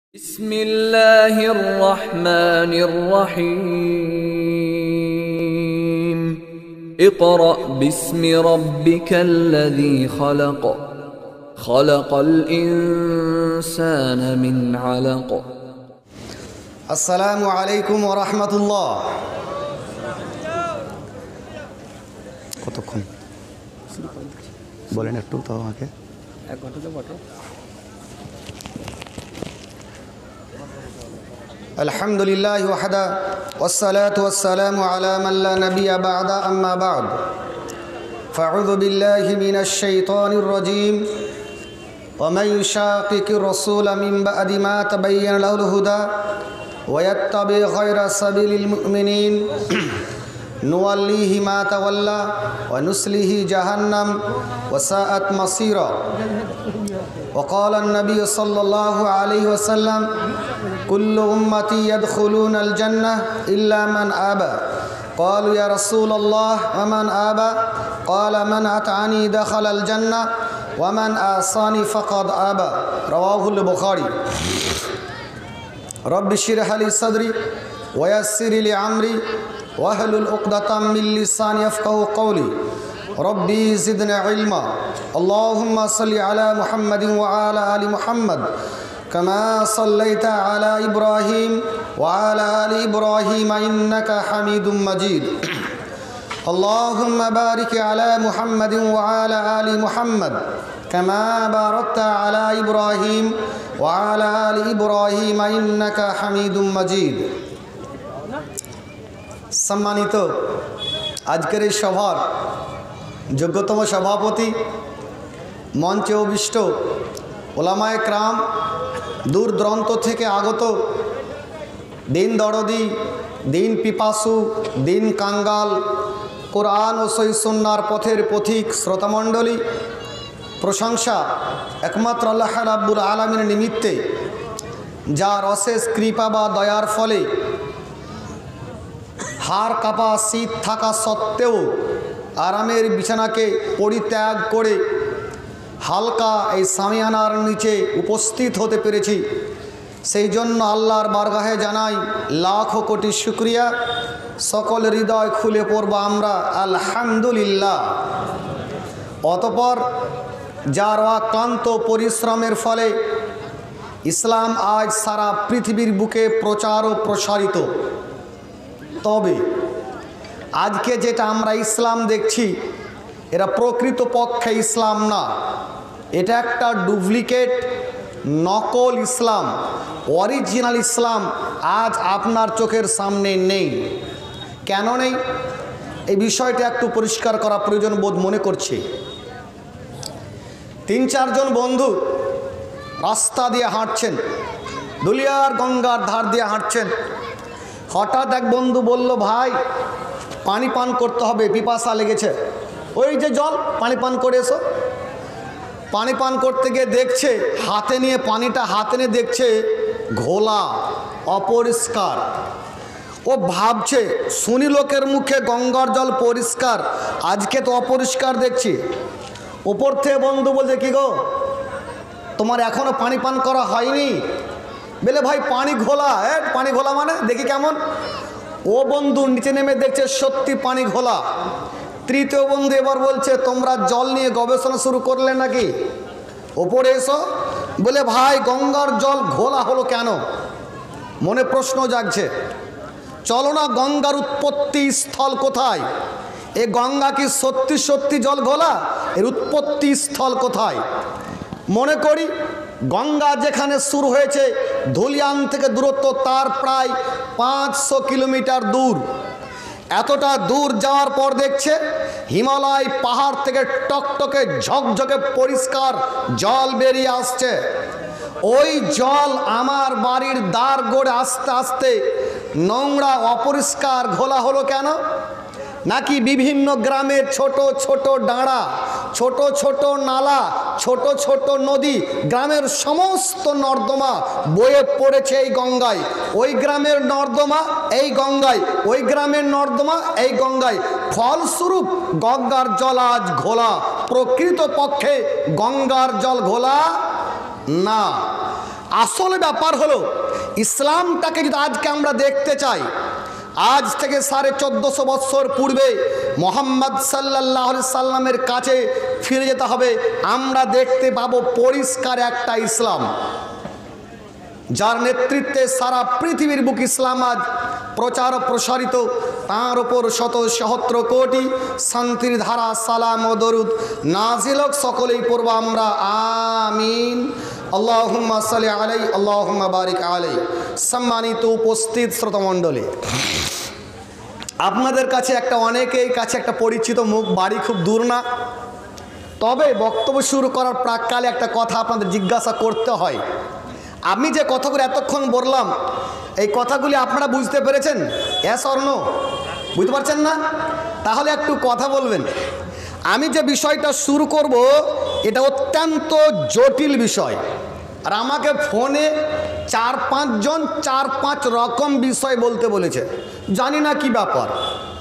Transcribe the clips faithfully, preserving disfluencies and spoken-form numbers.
بسم الله الرحمن الرحيم اقرأ باسم ربك الذي خلق خلق الإنسان من علق السلام عليكم ورحمة الله কতক্ষণ বলেন একটু তো আমাকে এক ঘন্টা তো বটে الحمد لله وحده والصلاة والسلام على من لا نبي بعد أما بعد فأعوذ بالله من الشيطان الرجيم ومن يشاقق الرسول من بعد ما تبين له الهدى ويتبع غير سبيل المؤمنين نوليه ما تولى ونسله جهنم وساءت مصيرا وقال النبي صلى الله عليه وسلم كل أمتي يدخلون الجنة إلا من أبى قالوا يا رسول الله ومن أبى قال من أطعني دخل الجنة ومن عصاني فقد أبى رواه البخاري رب اشرح لي صدري ويسر لي أمري واحلل عقدة من لساني يفقهوا قولي ربي زدنا علما اللهم صل على محمد وعلى آل محمد كما صليت على إبراهيم وعلى آل إبراهيم إنك حميد مجيد اللهم بارك على محمد وعلى آل محمد كما باركت على إبراهيم وعلى آل إبراهيم إنك حميد مجيد সম্মানিত আজকের এই সভার যোগ্যতম সভাপতি মঞ্চে অভিষ্ট ওলামায়ে কেরাম দূর দূরান্ত থেকে আগত দিন দরদি দিন পিপাসু দিন কাঙ্গাল কোরআন ও সহিহ সুন্নাহর পথের পথিক শ্রোতামণ্ডলী প্রশংসা একমাত্র আল্লাহ রাব্বুল আলামিনের নিমিত্তে যার অশেষ কৃপা বা দয়ার ফলে হাড় কাঁপা শীত থাকা সত্ত্বেও আরামের বিছানাকে পরিত্যাগ করে হালকা এই সামিয়ানার নিচে উপস্থিত হতে পেরেছি সেই জন্য আল্লাহর বারগাহে জানাই লাখো কোটি শুকরিয়া সকল হৃদয় খুলে পড়ব আমরা আলহামদুলিল্লাহ। অতঃপর যার অক্লান্ত পরিশ্রমের ফলে ইসলাম আজ সারা পৃথিবীর বুকে প্রচার ও প্রসারিত, তবে আজকে যেটা আমরা ইসলাম দেখছি এরা প্রকৃতপক্ষে ইসলাম না, এটা একটা ডুপ্লিকেট নকল ইসলাম। অরিজিনাল ইসলাম আজ আপনার চোখের সামনে নেই। কেন নেই এই বিষয়টা একটু পরিষ্কার করা প্রয়োজন বোধ মনে করছি। তিন চারজন বন্ধু রাস্তা দিয়ে হাঁটছেন, দুলিয়ার গঙ্গার ধার দিয়ে হাঁটছেন। হঠাৎ এক বন্ধু বলল, ভাই পানি পান করতে হবে, পিপাসা লেগেছে, ওই যে জল, পানি পান করে এসো। পানি পান করতে গিয়ে দেখছে হাতে নিয়ে পানিটা হাতে নিয়ে দেখছে ঘোলা, অপরিষ্কার। ও ভাবছে শুনি লোকের মুখে গঙ্গার জল পরিষ্কার, আজকে তো অপরিষ্কার দেখছি। ওপর থেকে বন্ধু বলছে, কি গো তোমার এখনো পানি পান করা হয়নি? বলে ভাই পানি ঘোলা। এ পানি ঘোলা মানে দেখি কেমন। ও বন্ধু নিচে নেমে দেখছে সত্যি পানি ঘোলা। তৃতীয় বন্ধু এবার বলছে, তোমরা জল নিয়ে গবেষণা শুরু করলে নাকি? ওপরে এসো। বলে ভাই গঙ্গার জল ঘোলা হলো কেন? মনে প্রশ্ন জাগছে। চলো না, গঙ্গার উৎপত্তি স্থল কোথায়? এ গঙ্গা কি সত্যি সত্যি জল ঘোলা? এর উৎপত্তি স্থল কোথায়? মনে করি গঙ্গা যেখানে শুরু হয়েছে ধুলিয়ান থেকে দূরত্ব তার প্রায় পাঁচশো কিলোমিটার দূর। এতটা দূর যাওয়ার পর দেখছে হিমালয় পাহাড় থেকে টকটকে ঝকঝকে পরিষ্কার জল বেরিয়ে আসছে। ওই জল আমার বাড়ির দ্বার গড়ে আস্তে আস্তে নোংরা, অপরিষ্কার, ঘোলা হলো কেন? নাকি বিভিন্ন গ্রামের ছোট ছোট ডাঁড়া, ছোট ছোট নালা, ছোট ছোট নদী, গ্রামের সমস্ত নর্দমা বয়ে পড়েছে এই গঙ্গায়। ওই গ্রামের নর্দমা এই গঙ্গায়, ওই গ্রামের নর্দমা এই গঙ্গায়। ফলস্বরূপ গঙ্গার জল আজ ঘোলা। প্রকৃতপক্ষে গঙ্গার জল ঘোলা না। আসল ব্যাপার হলো ইসলামটাকে যদি আজকে আমরা দেখতে চাই, আজ থেকে সাড়ে চোদ্দশো বৎসর পূর্বে মোহাম্মদ সাল্লাল্লাহু আলাইহি সাল্লামের কাছে ফিরে যেতে হবে। আমরা দেখতে পাবো পরিষ্কার একটা ইসলাম, যার নেতৃত্বে সারা পৃথিবীর বুক ইসলাম আজ প্রচার ও প্রসারিত। তাঁর ওপর শত সহস্র কোটি শান্তির ধারা সালাম ও দরুদ নাজিল হোক। সকলেই পড়ব আমরা আমিন। আল্লাহুম্মা সাল্লি আলাইহি আল্লাহুম্মা বারিক আলাইহি। সম্মানিত উপস্থিত শ্রোতামণ্ডলী, আপনাদের কাছে একটা অনেকেই কাছে একটা পরিচিত মুখ, বাড়ি খুব দূর না, তবে বক্তব্য শুরু করার প্রাককালে একটা কথা আপনাদের জিজ্ঞাসা করতে হয়। আমি যে কথাগুলো এতক্ষণ বললাম, এই কথাগুলি আপনারা বুঝতে পেরেছেন? Yes or no? বুঝতে পারছেন না? তাহলে একটু কথা বলবেন। আমি যে বিষয়টা শুরু করব এটা অত্যন্ত জটিল বিষয়, আর আমাকে ফোনে চার পাঁচজন চার পাঁচ রকম বিষয় বলতে বলেছে। জানি না কি ব্যাপার,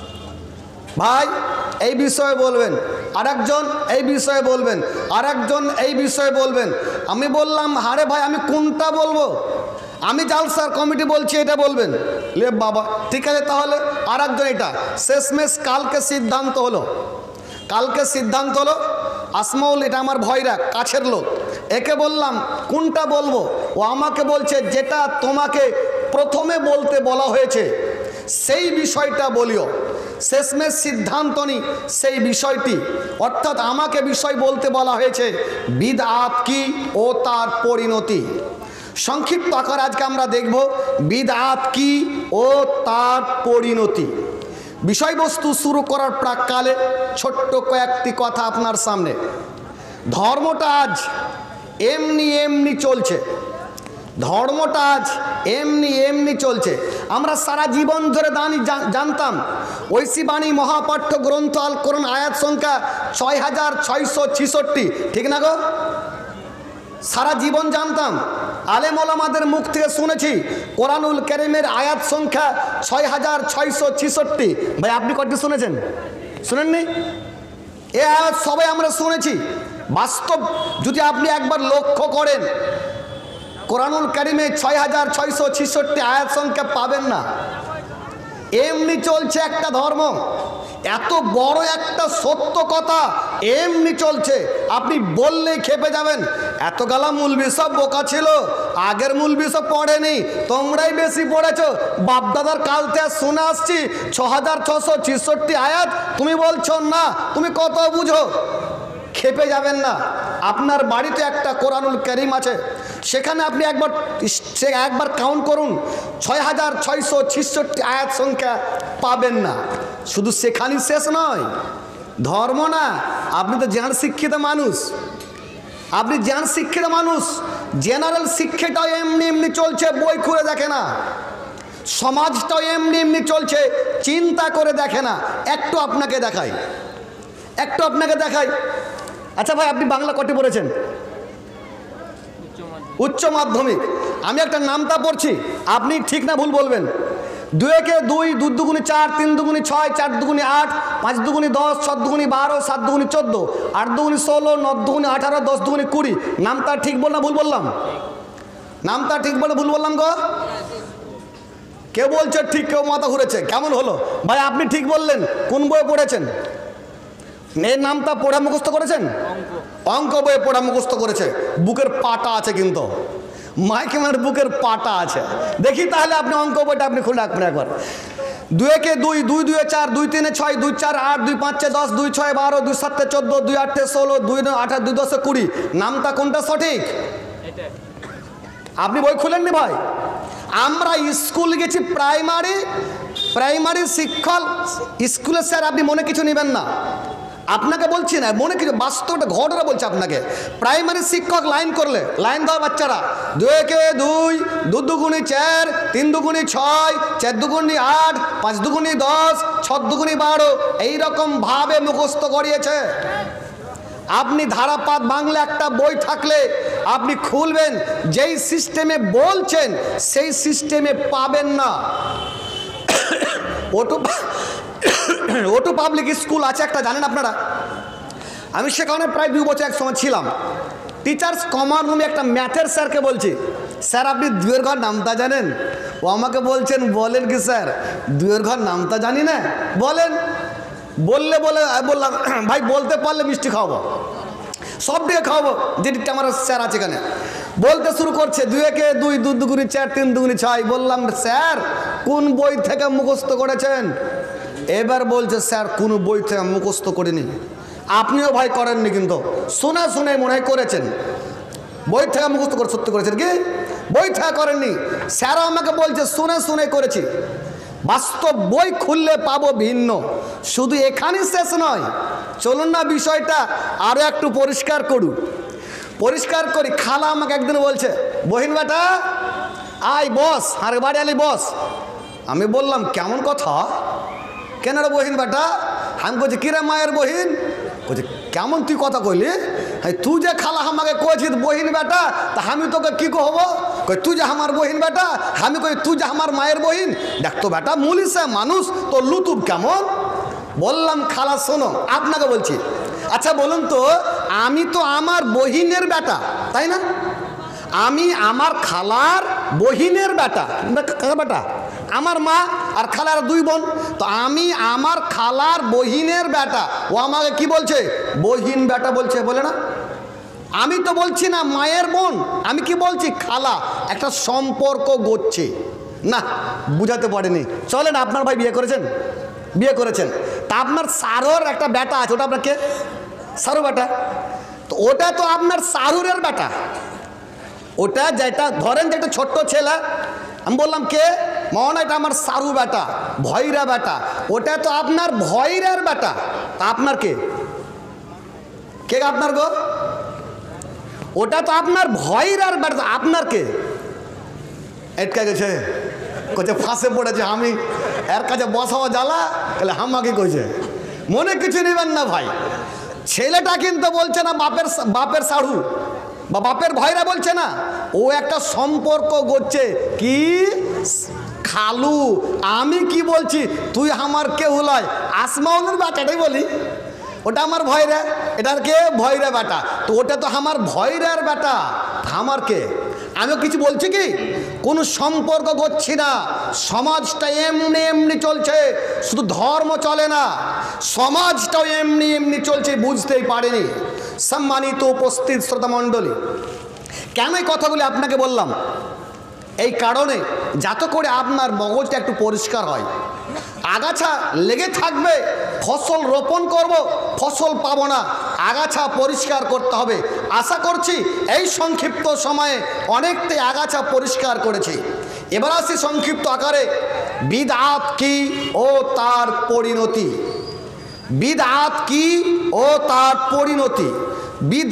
ভাই এই বিষয়ে বলবেন, আরেকজন এই বিষয়ে বলবেন, আরেকজন এই বিষয়ে বলবেন। আমি বললাম হারে ভাই আমি কোনটা বলবো? আমি জালসার কমিটি বলছি এটা বলবেন। লে বাবা ঠিক আছে, তাহলে আরেকজন এটা। শেষমেশ কালকে সিদ্ধান্ত হলো, কালকে সিদ্ধান্ত হলো আসমাউল, এটা আমার ভয়রা কাছের লোক, একে বললাম কোনটা বলবো? ও আমাকে বলছে যেটা তোমাকে প্রথমে বলতে বলা হয়েছে সেই বিষয়টা বলিও। শেষমেশ সিদ্ধান্ত নি সেই বিষয়টি, অর্থাৎ আমাকে বিষয় বলতে বলা হয়েছে বিদআত কি ও তার পরিণতি। সংক্ষিপ্ত আকার আজকে আমরা দেখব বিদআত কি ও তার পরিণতি। বিষয়বস্তু শুরু করার প্রাককালে ছোট্ট কয়েকটি কথা আপনার সামনে। ধর্মটা আজ এমনি এমনি চলছে, ধর্মটা আজ এমনি এমনি চলছে। আমরা সারা জীবন ধরে দানি জানতাম ঐশী বাণী মহাপাঠ্য গ্রন্থ আল কোরআন আয়াত সংখ্যা ছয় হাজার ছয়শো ছিষট্টি, ঠিক না গো? সারা জীবন জানতাম, আলেম ওলামাদের মুখ থেকে শুনেছি কোরআনুল কারীমের আয়াত সংখ্যা ছয় হাজার ছয়শো ছিষট্টি। ভাই আপনি কয়টি শুনেছেন? শুনেননি? এ আয়াত সবাই আমরা শুনেছি। বাস্তব যদি আপনি একবার লক্ষ্য করেন, কোরআনুল কারীমে ছয় হাজার ছয়শো ছিষট্টি আয়াত সংখ্যা পাবেন না। এমনি চলছে একটা ধর্ম, এত বড় একটা সত্য কথা এমনি চলছে, আপনি বললেই খেপে যাবেন। এত গালা মুলবি সব বোকা ছিল, আগের মুলবি সব পড়েনি, তোমরাই বেশি পড়েছো। বাপদাদার কাল থেকে শুনে আসছি ছ হাজার ছশো ছিষট্টি আয়াত, তুমি বলছো না, তুমি কত বুঝো? খেপে যাবেন না। আপনার বাড়িতে একটা কোরআনুল কারীম আছে, সেখানে আপনি একবার সে একবার কাউন্ট করুন, ছয় হাজার ছয়শো ছিষট্টি আয়াত সংখ্যা পাবেন না। শুধু সেখানেই শেষ নয়, ধর্ম না, আপনি তো জ্ঞান শিক্ষিত মানুষ, আপনি জ্ঞান শিক্ষিত মানুষ, জেনারেল শিক্ষাটাও এমনি এমনি চলছে, বই খুলে দেখে না। সমাজটাও এমনি এমনি চলছে, চিন্তা করে দেখে না। একটু আপনাকে দেখাই, একটু আপনাকে দেখাই। আচ্ছা ভাই আপনি বাংলা কটি পড়েছেন? উচ্চ মাধ্যমিক। আমি একটা নামটা পড়ছি, আপনি ঠিক না ভুল বলবেন। দুই একে দুই, দু দুগুনি চার, তিন দুগুনি ছয়, চার দুগুনি আট, পাঁচ দুগুনি দশ, ছ দুগুনি বারো, সাত দুগুনি চোদ্দ, আট দুগুনি ষোলো, ন দুগুনি আঠারো, দশ দুগুনি কুড়ি। নামটা ঠিক বল না ভুল বললাম? নামটা ঠিক বলে ভুল বললাম গো? কেউ বলছে ঠিক, কেউ মাথা ঘুরেছে। কেমন হলো ভাই? আপনি ঠিক বললেন। কোন বই পড়েছেন? এর নামটা পড়া মুখস্থ করেছেন? অঙ্ক বইয়ে পড়া মুখস্থ করেছে। বুকের পাটা আছে, কিন্তু মাইকে মার বুকের পাটা আছে। দেখি তাহলে আপনি অঙ্ক বইটা আপনি খুলে রাখবেন একবার। দুই একে দুই, দুই দুয়ে চার, দুই তিনে ছয়, দুই চার আট, দুই পাঁচে দশ, দুই ছয় বারো, দুই সাতে চোদ্দ, দুই আটে ষোলো, দুই আঠারো, দুই দশে কুড়ি। নামটা কোনটা সঠিক? আপনি বই খুলেননি ভাই? আমরা স্কুল গেছি প্রাইমারি, প্রাইমারি শিক্ষক স্কুলের স্যার, আপনি মনে কিছু নেবেন না, আপনাকে বলছি না মনে কিছু, বাস্তবটা ঘটনা বলছে আপনাকে। প্রাইমারি শিক্ষক লাইন করলে, লাইন দেওয়া বাচ্চারা দুই একে দুই, দু দুগুনি চার, তিন দুগুনি ছয়, চার দুগুনি আট, পাঁচ দুগুনি দশ, ছ দুগুনি বারো, এইরকম ভাবে মুখস্থ করিয়েছে। আপনি ধারাপাত বাংলা একটা বই থাকলে আপনি খুলবেন, যেই সিস্টেমে বলছেন সেই সিস্টেমে পাবেন না। ওটু ওটু পাবলিক স্কুল আছে একটা, জানেন আপনারা? আমি সেখানে প্রায় দুই বছর এক সময় ছিলাম। টিচার্স কমন রুমে একটা ম্যাথের স্যারকে বলছি, স্যার আপনি দুয়ের ঘর নামতা জানেন? ও আমাকে বলছেন বলেন কি স্যার, দুয়ের ঘর নামতা জানি না। বলেন। বললে বলে বললাম ভাই বলতে পারলে মিষ্টি খাওয়াবো, সব দিয়ে খাওয়াবো, যেটি আমার স্যার আছে এখানে। বলতে শুরু করছে দুয়েকে দুই, দু দুগুনি চার, তিন দুগুনি ছয়। বললাম স্যার কোন বই থেকে মুখস্থ করেছেন? এবার বলছে স্যার কোন বই থেকে মুখস্থ করিনি। আপনিও ভাই করেননি, কিন্তু শুনে শুনে মনে হয় করেছেন। বই থেকে মুখস্থ করে সত্যি করেছেন কি? বই থেকে করেননি। স্যার আমাকে বলছে শুনে শুনে করেছি। বাস্তব বই খুললে পাবো ভিন্ন। শুধু এখানেই শেষ নয়, চলুন না বিষয়টা আরো একটু পরিষ্কার করুন, পরিষ্কার করি। খালা আমাকে একদিন বলছে বহিন বেটা আয় বস, আর বাড়ি আলি বস। আমি বললাম কেমন কথা, কেন রে বহিন বেটা? আমি বলছি কিরে মায়ের বহিন? বলছে কেমন তুই কথা কইলি? হ্যাঁ তুই যে খালা আমাকে কইছিস বহিন বেটা, তা আমি তোকে কি কহবো? কই তুই যে আমার বহিন বেটা, আমি কই তুই যে আমার মায়ের বহিন। দেখ তো বেটা মুলিসে মানুষ তো লুতুব কেমন। বললাম খালা শোনো আপনাকে বলছি, আচ্ছা বলুন তো আমি তো আমার বহিনের বেটা, তাই না? আমি আমার খালার বহিনের বেটা, বেটা আমার মা আর খালার দুই বোন। তো আমি আমার খালার বহিনের বেটা, ও আমাকে কি বলছে? বহিন বেটা বলছে, বলে না? আমি তো বলছি না মায়ের বোন, আমি কি বলছি? খালা। একটা সম্পর্ক গড়ছে না, বুঝাতে পারেনি। চলেন আপনার ভাই বিয়ে করেছেন, বিয়ে করেছেন, তা আপনার সারোর একটা বেটা আছে, ওটা আপনার কে? সারু বেটা। তো ওটা তো আপনার সারুরের বেটা। ওটা যেটা ধরেন যে একটা ছোট্ট ছেলে, আমি বললাম কে? মনে এটা আমার সারু বেটা, ভৈরা বেটা। ওটা তো আপনার ভৈরার বেটা। তা আপনার কে? কে আপনার গো? ওটা তো আপনার ভৈরার বেটা, আপনার কে? এটকা গেছে, কইছে ফাঁসে পড়েছে আমি, এর কাছে বসাও জ্বালা, তাহলে আমাকে কইছে। মনে কিছু নেবেন না ভাই, ছেলেটা কিন্তু বলছে না বাপের বাপের সারু বা বাপের ভয়রা বলছে না, ও একটা সম্পর্ক গড়ছে কি খালু। আমি কি বলছি? তুই আমার কে হলাই আসমাউলের বাচ্চাটাই বলি, ওটা আমার ভয়রা, এটার কে? ভয়রা বেটা। তো ওটা তো আমার ভয়রার বেটা, আমার কে? আমিও কিছু বলছি কি? কোনো সম্পর্ক করছি না। সমাজটা এমনি এমনি চলছে, শুধু ধর্ম চলে না, সমাজটাও এমনি এমনি চলছে, বুঝতেই পারেনি। সম্মানিত উপস্থিত শ্রোতা মণ্ডলী, কেন এই কথাগুলি আপনাকে বললাম? এই কারণে যাতে করে আপনার মগজটা একটু পরিষ্কার হয়। আগাছা লেগে থাকবে, ফসল রোপণ করব, ফসল পাবো না। আগাছা পরিষ্কার করতে হবে। আশা করছি এই সংক্ষিপ্ত সময়ে অনেকটাই আগাছা পরিষ্কার করেছি। এবার আসি সংক্ষিপ্ত আকারে বিদআত কি ও তার পরিণতি। বিদআত কি ও তার পরিণতি। বিদ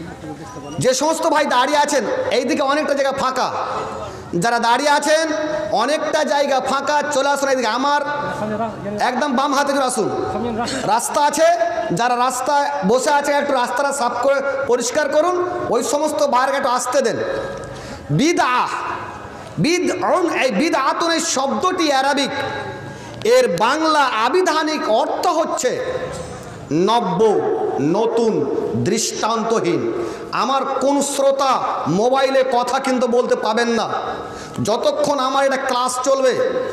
যে সমস্ত ভাই দাঁড়িয়ে আছেন, এইদিকে অনেকটা জায়গা ফাঁকা, যারা দাঁড়িয়ে আছেন অনেকটা জায়গা ফাঁকা, চলে আসুন এইদিকে, আমার একদম বাম হাতে চলে আসুন। রাস্তা আছে, যারা রাস্তায় বসে আছে একটু রাস্তাটা সাফ করে পরিষ্কার করুন, ওই সমস্ত বাইরে একটু আসতে দেন। বিদআহ, বিদআন, এই বিদআতুন এই শব্দটি আরবিক, এর বাংলা আবিধানিক অর্থ হচ্ছে নব্য, নতুন, দৃষ্টান্তহীন। আমার কোন শ্রোতা মোবাইলে কথা কিন্তু বলতে পাবেন না যতক্ষণ আমার এটা ক্লাস চলবে।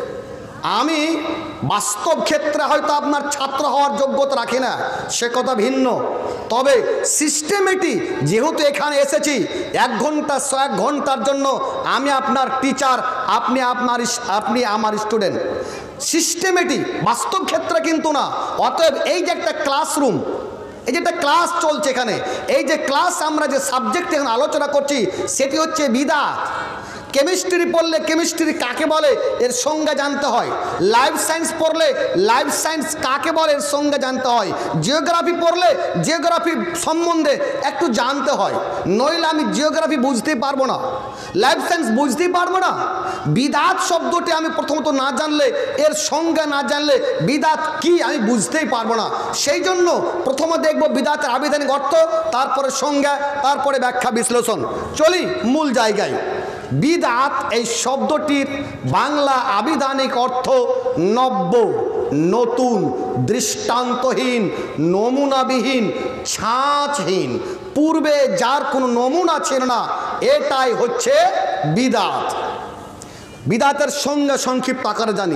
আমি বাস্তব ক্ষেত্রে হয়তো আপনার ছাত্র হওয়ার যোগ্যতা রাখি না, সে কথা ভিন্ন। তবে সিস্টেমেটিক যেহেতু এখানে এসেছি, এক ঘন্টা এক ঘন্টার জন্য আমি আপনার টিচার, আপনি আপনার আপনি আমার স্টুডেন্ট। সিস্টেমেটিক বাস্তব ক্ষেত্রে কিন্তু না। অতএব এই যে একটা ক্লাসরুম, এই যে একটা ক্লাস চলছে এখানে, এই যে ক্লাস আমরা যে সাবজেক্ট এখানে আলোচনা করছি সেটি হচ্ছে বিদআত। কেমিস্ট্রি পড়লে কেমিস্ট্রি কাকে বলে এর সংজ্ঞা জানতে হয়। লাইফ সায়েন্স পড়লে লাইফ সায়েন্স কাকে বলে এর সংজ্ঞা জানতে হয়। জিওগ্রাফি পড়লে জিওগ্রাফি সম্বন্ধে একটু জানতে হয়, নইলে আমি জিওগ্রাফি বুঝতেই পারবো না, লাইফ সায়েন্স বুঝতেই পারবো না। বিদআত শব্দটি আমি প্রথমত না জানলে, এর সংজ্ঞা না জানলে বিদআত কি আমি বুঝতেই পারবো না। সেই জন্য প্রথমে দেখবো বিদআতের আবিধানিক অর্থ, তারপরে সংজ্ঞা, তারপরে ব্যাখ্যা বিশ্লেষণ। চলি মূল জায়গায়। বিদআত এই শব্দটির বাংলা আবিধানিক অর্থ নব্য, নতুন, দৃষ্টান্তহীন, নমুনাবিহীন, ছাঁচহীন। পূর্বে যার কোনো নমুনা ছিল না, এটাই হচ্ছে বিদাত। বিদাতের সঙ্গে সংক্ষিপ্ত আকারে জানি,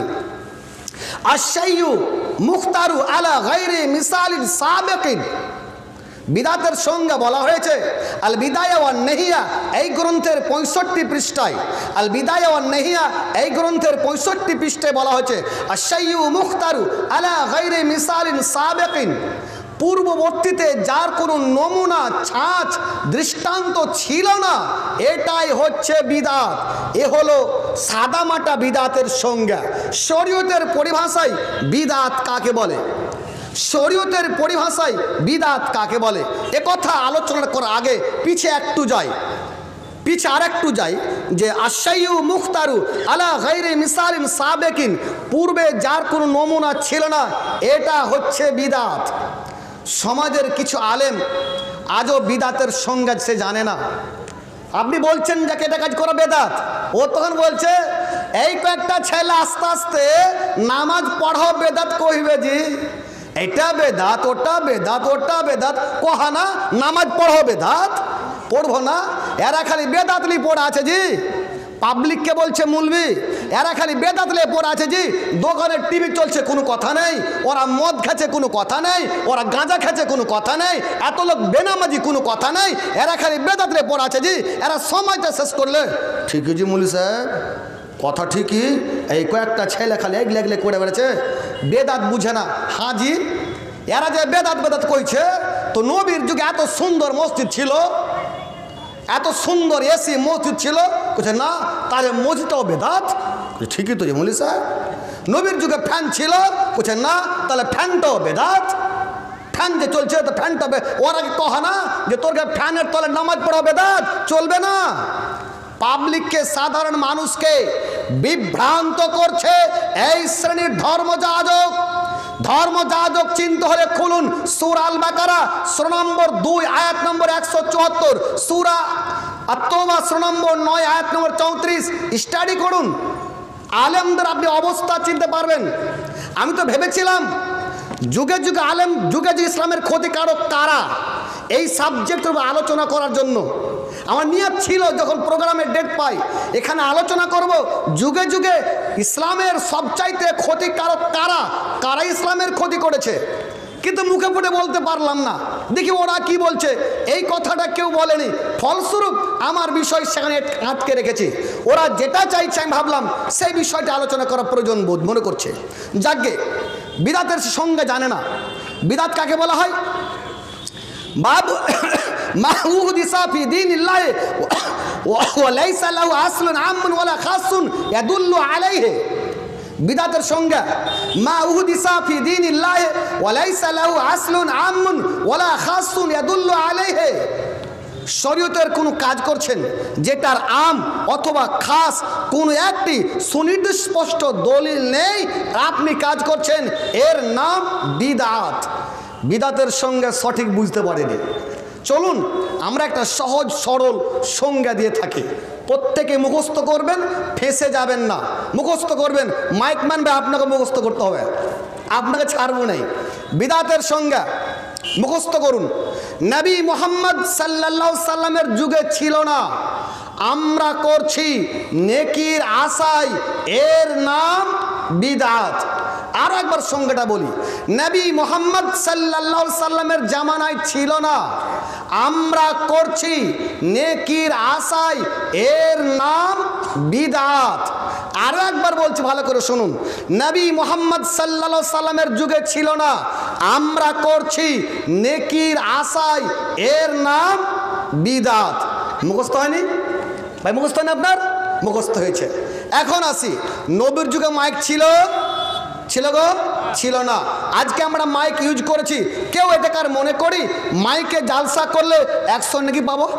আশাইয়ু মুখতারু আলা গায়রি মিসালিন সাবিকিন। বিদাতের সঙ্গে বলা হয়েছে আল বিদায়া ওয়ান নেহিয়া, এই গ্রন্থের পঁয়ষট্টি পৃষ্ঠায়, আল বিদায়া ওয়ান নেহিয়া এই গ্রন্থের পঁয়ষট্টি পৃষ্ঠায় বলা হয়েছে আশাইয়ু মুখতারু আলা গায়রি মিসালিন সাবিকিন, পূর্ববর্তীতে যার কোনো নমুনা ছাঁচ দৃষ্টান্ত ছিল না, এটাই হচ্ছে বিদাত। এ হলো সাদামাটা বিদাতের সংজ্ঞা। শরীয়তের পরিভাষায় বিদাত কাকে বলে, শরীয়তের পরিভাষায় বিদাত কাকে বলে, এ কথা আলোচনা করার আগে পিছে একটু যাই, পিছে আর একটু যাই যে আশাইয়ু মুখতারু আলা গায়রি মিসালিন সাবিকিন, পূর্বে যার কোনো নমুনা ছিল না, এটা হচ্ছে বিদাত। সমাজের কিছু আলেম আজও বিদাতের সংজ্ঞা সে জানে না। আপনি বলছেন যাকে এটা কাজ করা বেদাত, ও তখন বলছে এই কয়েকটা ছেলে আস্তে আস্তে নামাজ পড়াও বেদাত কইবে জি, এটা বেদাত ওটা বেদাত ওটা বেদাত, কহা না নামাজ পড়াও বেদাত, পড়বো না, এরা খালি বেদাত লি পড়া আছে জি। পাবলিককে বলছে মুলবি, এরা খালি বেদাত লে পড়া আছে জি, দোকানের টিভি চলছে কোনো কথা নেই, ওরা মদ খাচ্ছে কোনো কথা নেই, ওরা গাঁজা খাচ্ছে কোনো কথা নেই, এত লোক বেনামাজি কোনো কথা নেই, এরা খালি বেদাত লে পড়া আছে জি। এরা সময়টা শেষ করলে ঠিকই জি মুলি সাহেব, কথা ঠিকই, এই কয়েকটা ছেলে খালি এগলে এগলে করে বেড়েছে, বেদাত বুঝে না। হাজি এরা যে বেদাত বেদাত কইছে, তো নবীর যুগে এত সুন্দর মসজিদ ছিল, এত সুন্দর এসি মসজিদ ছিল, বলছে না তাহলে মসজিদটাও বেদাত। ঠিকই তো মৌলী সাহেব, নবীর যুগে ফ্যান ছিল, বলছে না তাহলে ফ্যানটাও বেদাত, ফ্যান যে চলছে তো ফ্যানটা, ওরা কি কহা না যে তোর ফ্যানের তলে নামাজ পড়া বেদাত, চলবে না। পাবলিককে, সাধারণ মানুষকে বিভ্রান্ত করছে এই শ্রেণীর ধর্মযাজক। ধর্মযাজক চিনতে হলে খুলুন সূরা আল বাকারা সূরা নম্বর দুই আয়াত নম্বর একশো চুয়াত্তর, সূরা আত-তাওবা সূরা নম্বর নয় আয়াত নম্বর চৌত্রিশ, স্টাডি করুন, আলেমদের আপনি অবস্থা চিনতে পারবেন। আমি তো ভেবেছিলাম যুগে যুগে আলেম, যুগে যুগে ইসলামের ক্ষতিকারক কারা, এই সাবজেক্টের উপর আলোচনা করার জন্য আমার নিয়ত ছিল, যখন প্রোগ্রামের ডেট পাই এখানে আলোচনা করব যুগে যুগে ইসলামের সবচাইতে ক্ষতিকারক কারা, কারা ইসলামের ক্ষতি করেছে, কিন্তু মুখে ফুটে বলতে পারলাম না। দেখি ওরা কি বলছে, এই কথাটা কেউ বলেনি, ফলস্বরূপ আমার বিষয় সেখানে আটকে রেখেছি। ওরা যেটা চাইছে আমি ভাবলাম সেই বিষয়টা আলোচনা করার প্রয়োজন বোধ মনে করছে। যাকে বিদাতের সঙ্গে জানে না, বিদাত কাকে বলা হয়, বাবু মাহুদিসা ফি দীনিল্লাহ ওয়া লাইসা লাহু আসলুন আমুন ওয়ালা খাসুন ইয়াদুল্লু আলাইহি। বিদাতের সংজ্ঞা মা উহদিসা ফি দীনিল্লাহ ওয়া লাইসা লাহু আসলুন আমুন ওয়ালা খাসুন ইয়াদুল্লু আলাইহি। শরীয়তের কোনো কাজ করছেন যেটার আম অথবা খাস কোনো একটি সুনির্দিষ্ট দলিল নেই, আপনি কাজ করছেন, এর নাম বিদাত। বিদাতের সঙ্গে সঠিক বুঝতে পারেনি। চলুন আমরা একটা সহজ সরল সংজ্ঞা দিয়ে থাকি, প্রত্যেকে মুখস্থ করবেন, ফেঁসে যাবেন না, মুখস্থ করবেন। মাইক ম্যানবে আপনাকে মুখস্থ করতে হবে, আপনাকে ছাড়বো নাই। বিদাতের সংজ্ঞা মুখস্থ করুন। নবী মুহাম্মদ সাল্লাল্লাহু সাল্লামের যুগে ছিল না, আমরা করছি নেকির আশায়, এর নাম বিদাত। আর একবার সংজ্ঞাটা বলি, নবী মুহাম্মদ সাল্লাল্লাহু সাল্লামের জামানায় ছিল না, আমরা করছি নেকির আশায়, এর নাম বিদাত। আরো একবার বলছি, ভালো করে শুনুন, নবী মুহাম্মদ সাল্লাল্লাহু সাল্লামের যুগে ছিল না, আমরা করছি নেকির আশায়, এর নাম বিদাত। মুখস্থ হয়নি ভাই? মুখস্থ হয়নি আপনার? মুখস্থ হয়েছে। এখন আসি, নবীর যুগে মাইক ছিল ছিল গো ছিল না। আজকে আমরা মাইক ইউজ করেছি, কেউ এটাকার মনে করি মাইকে জালসা করলে একশো নাকি পাবো?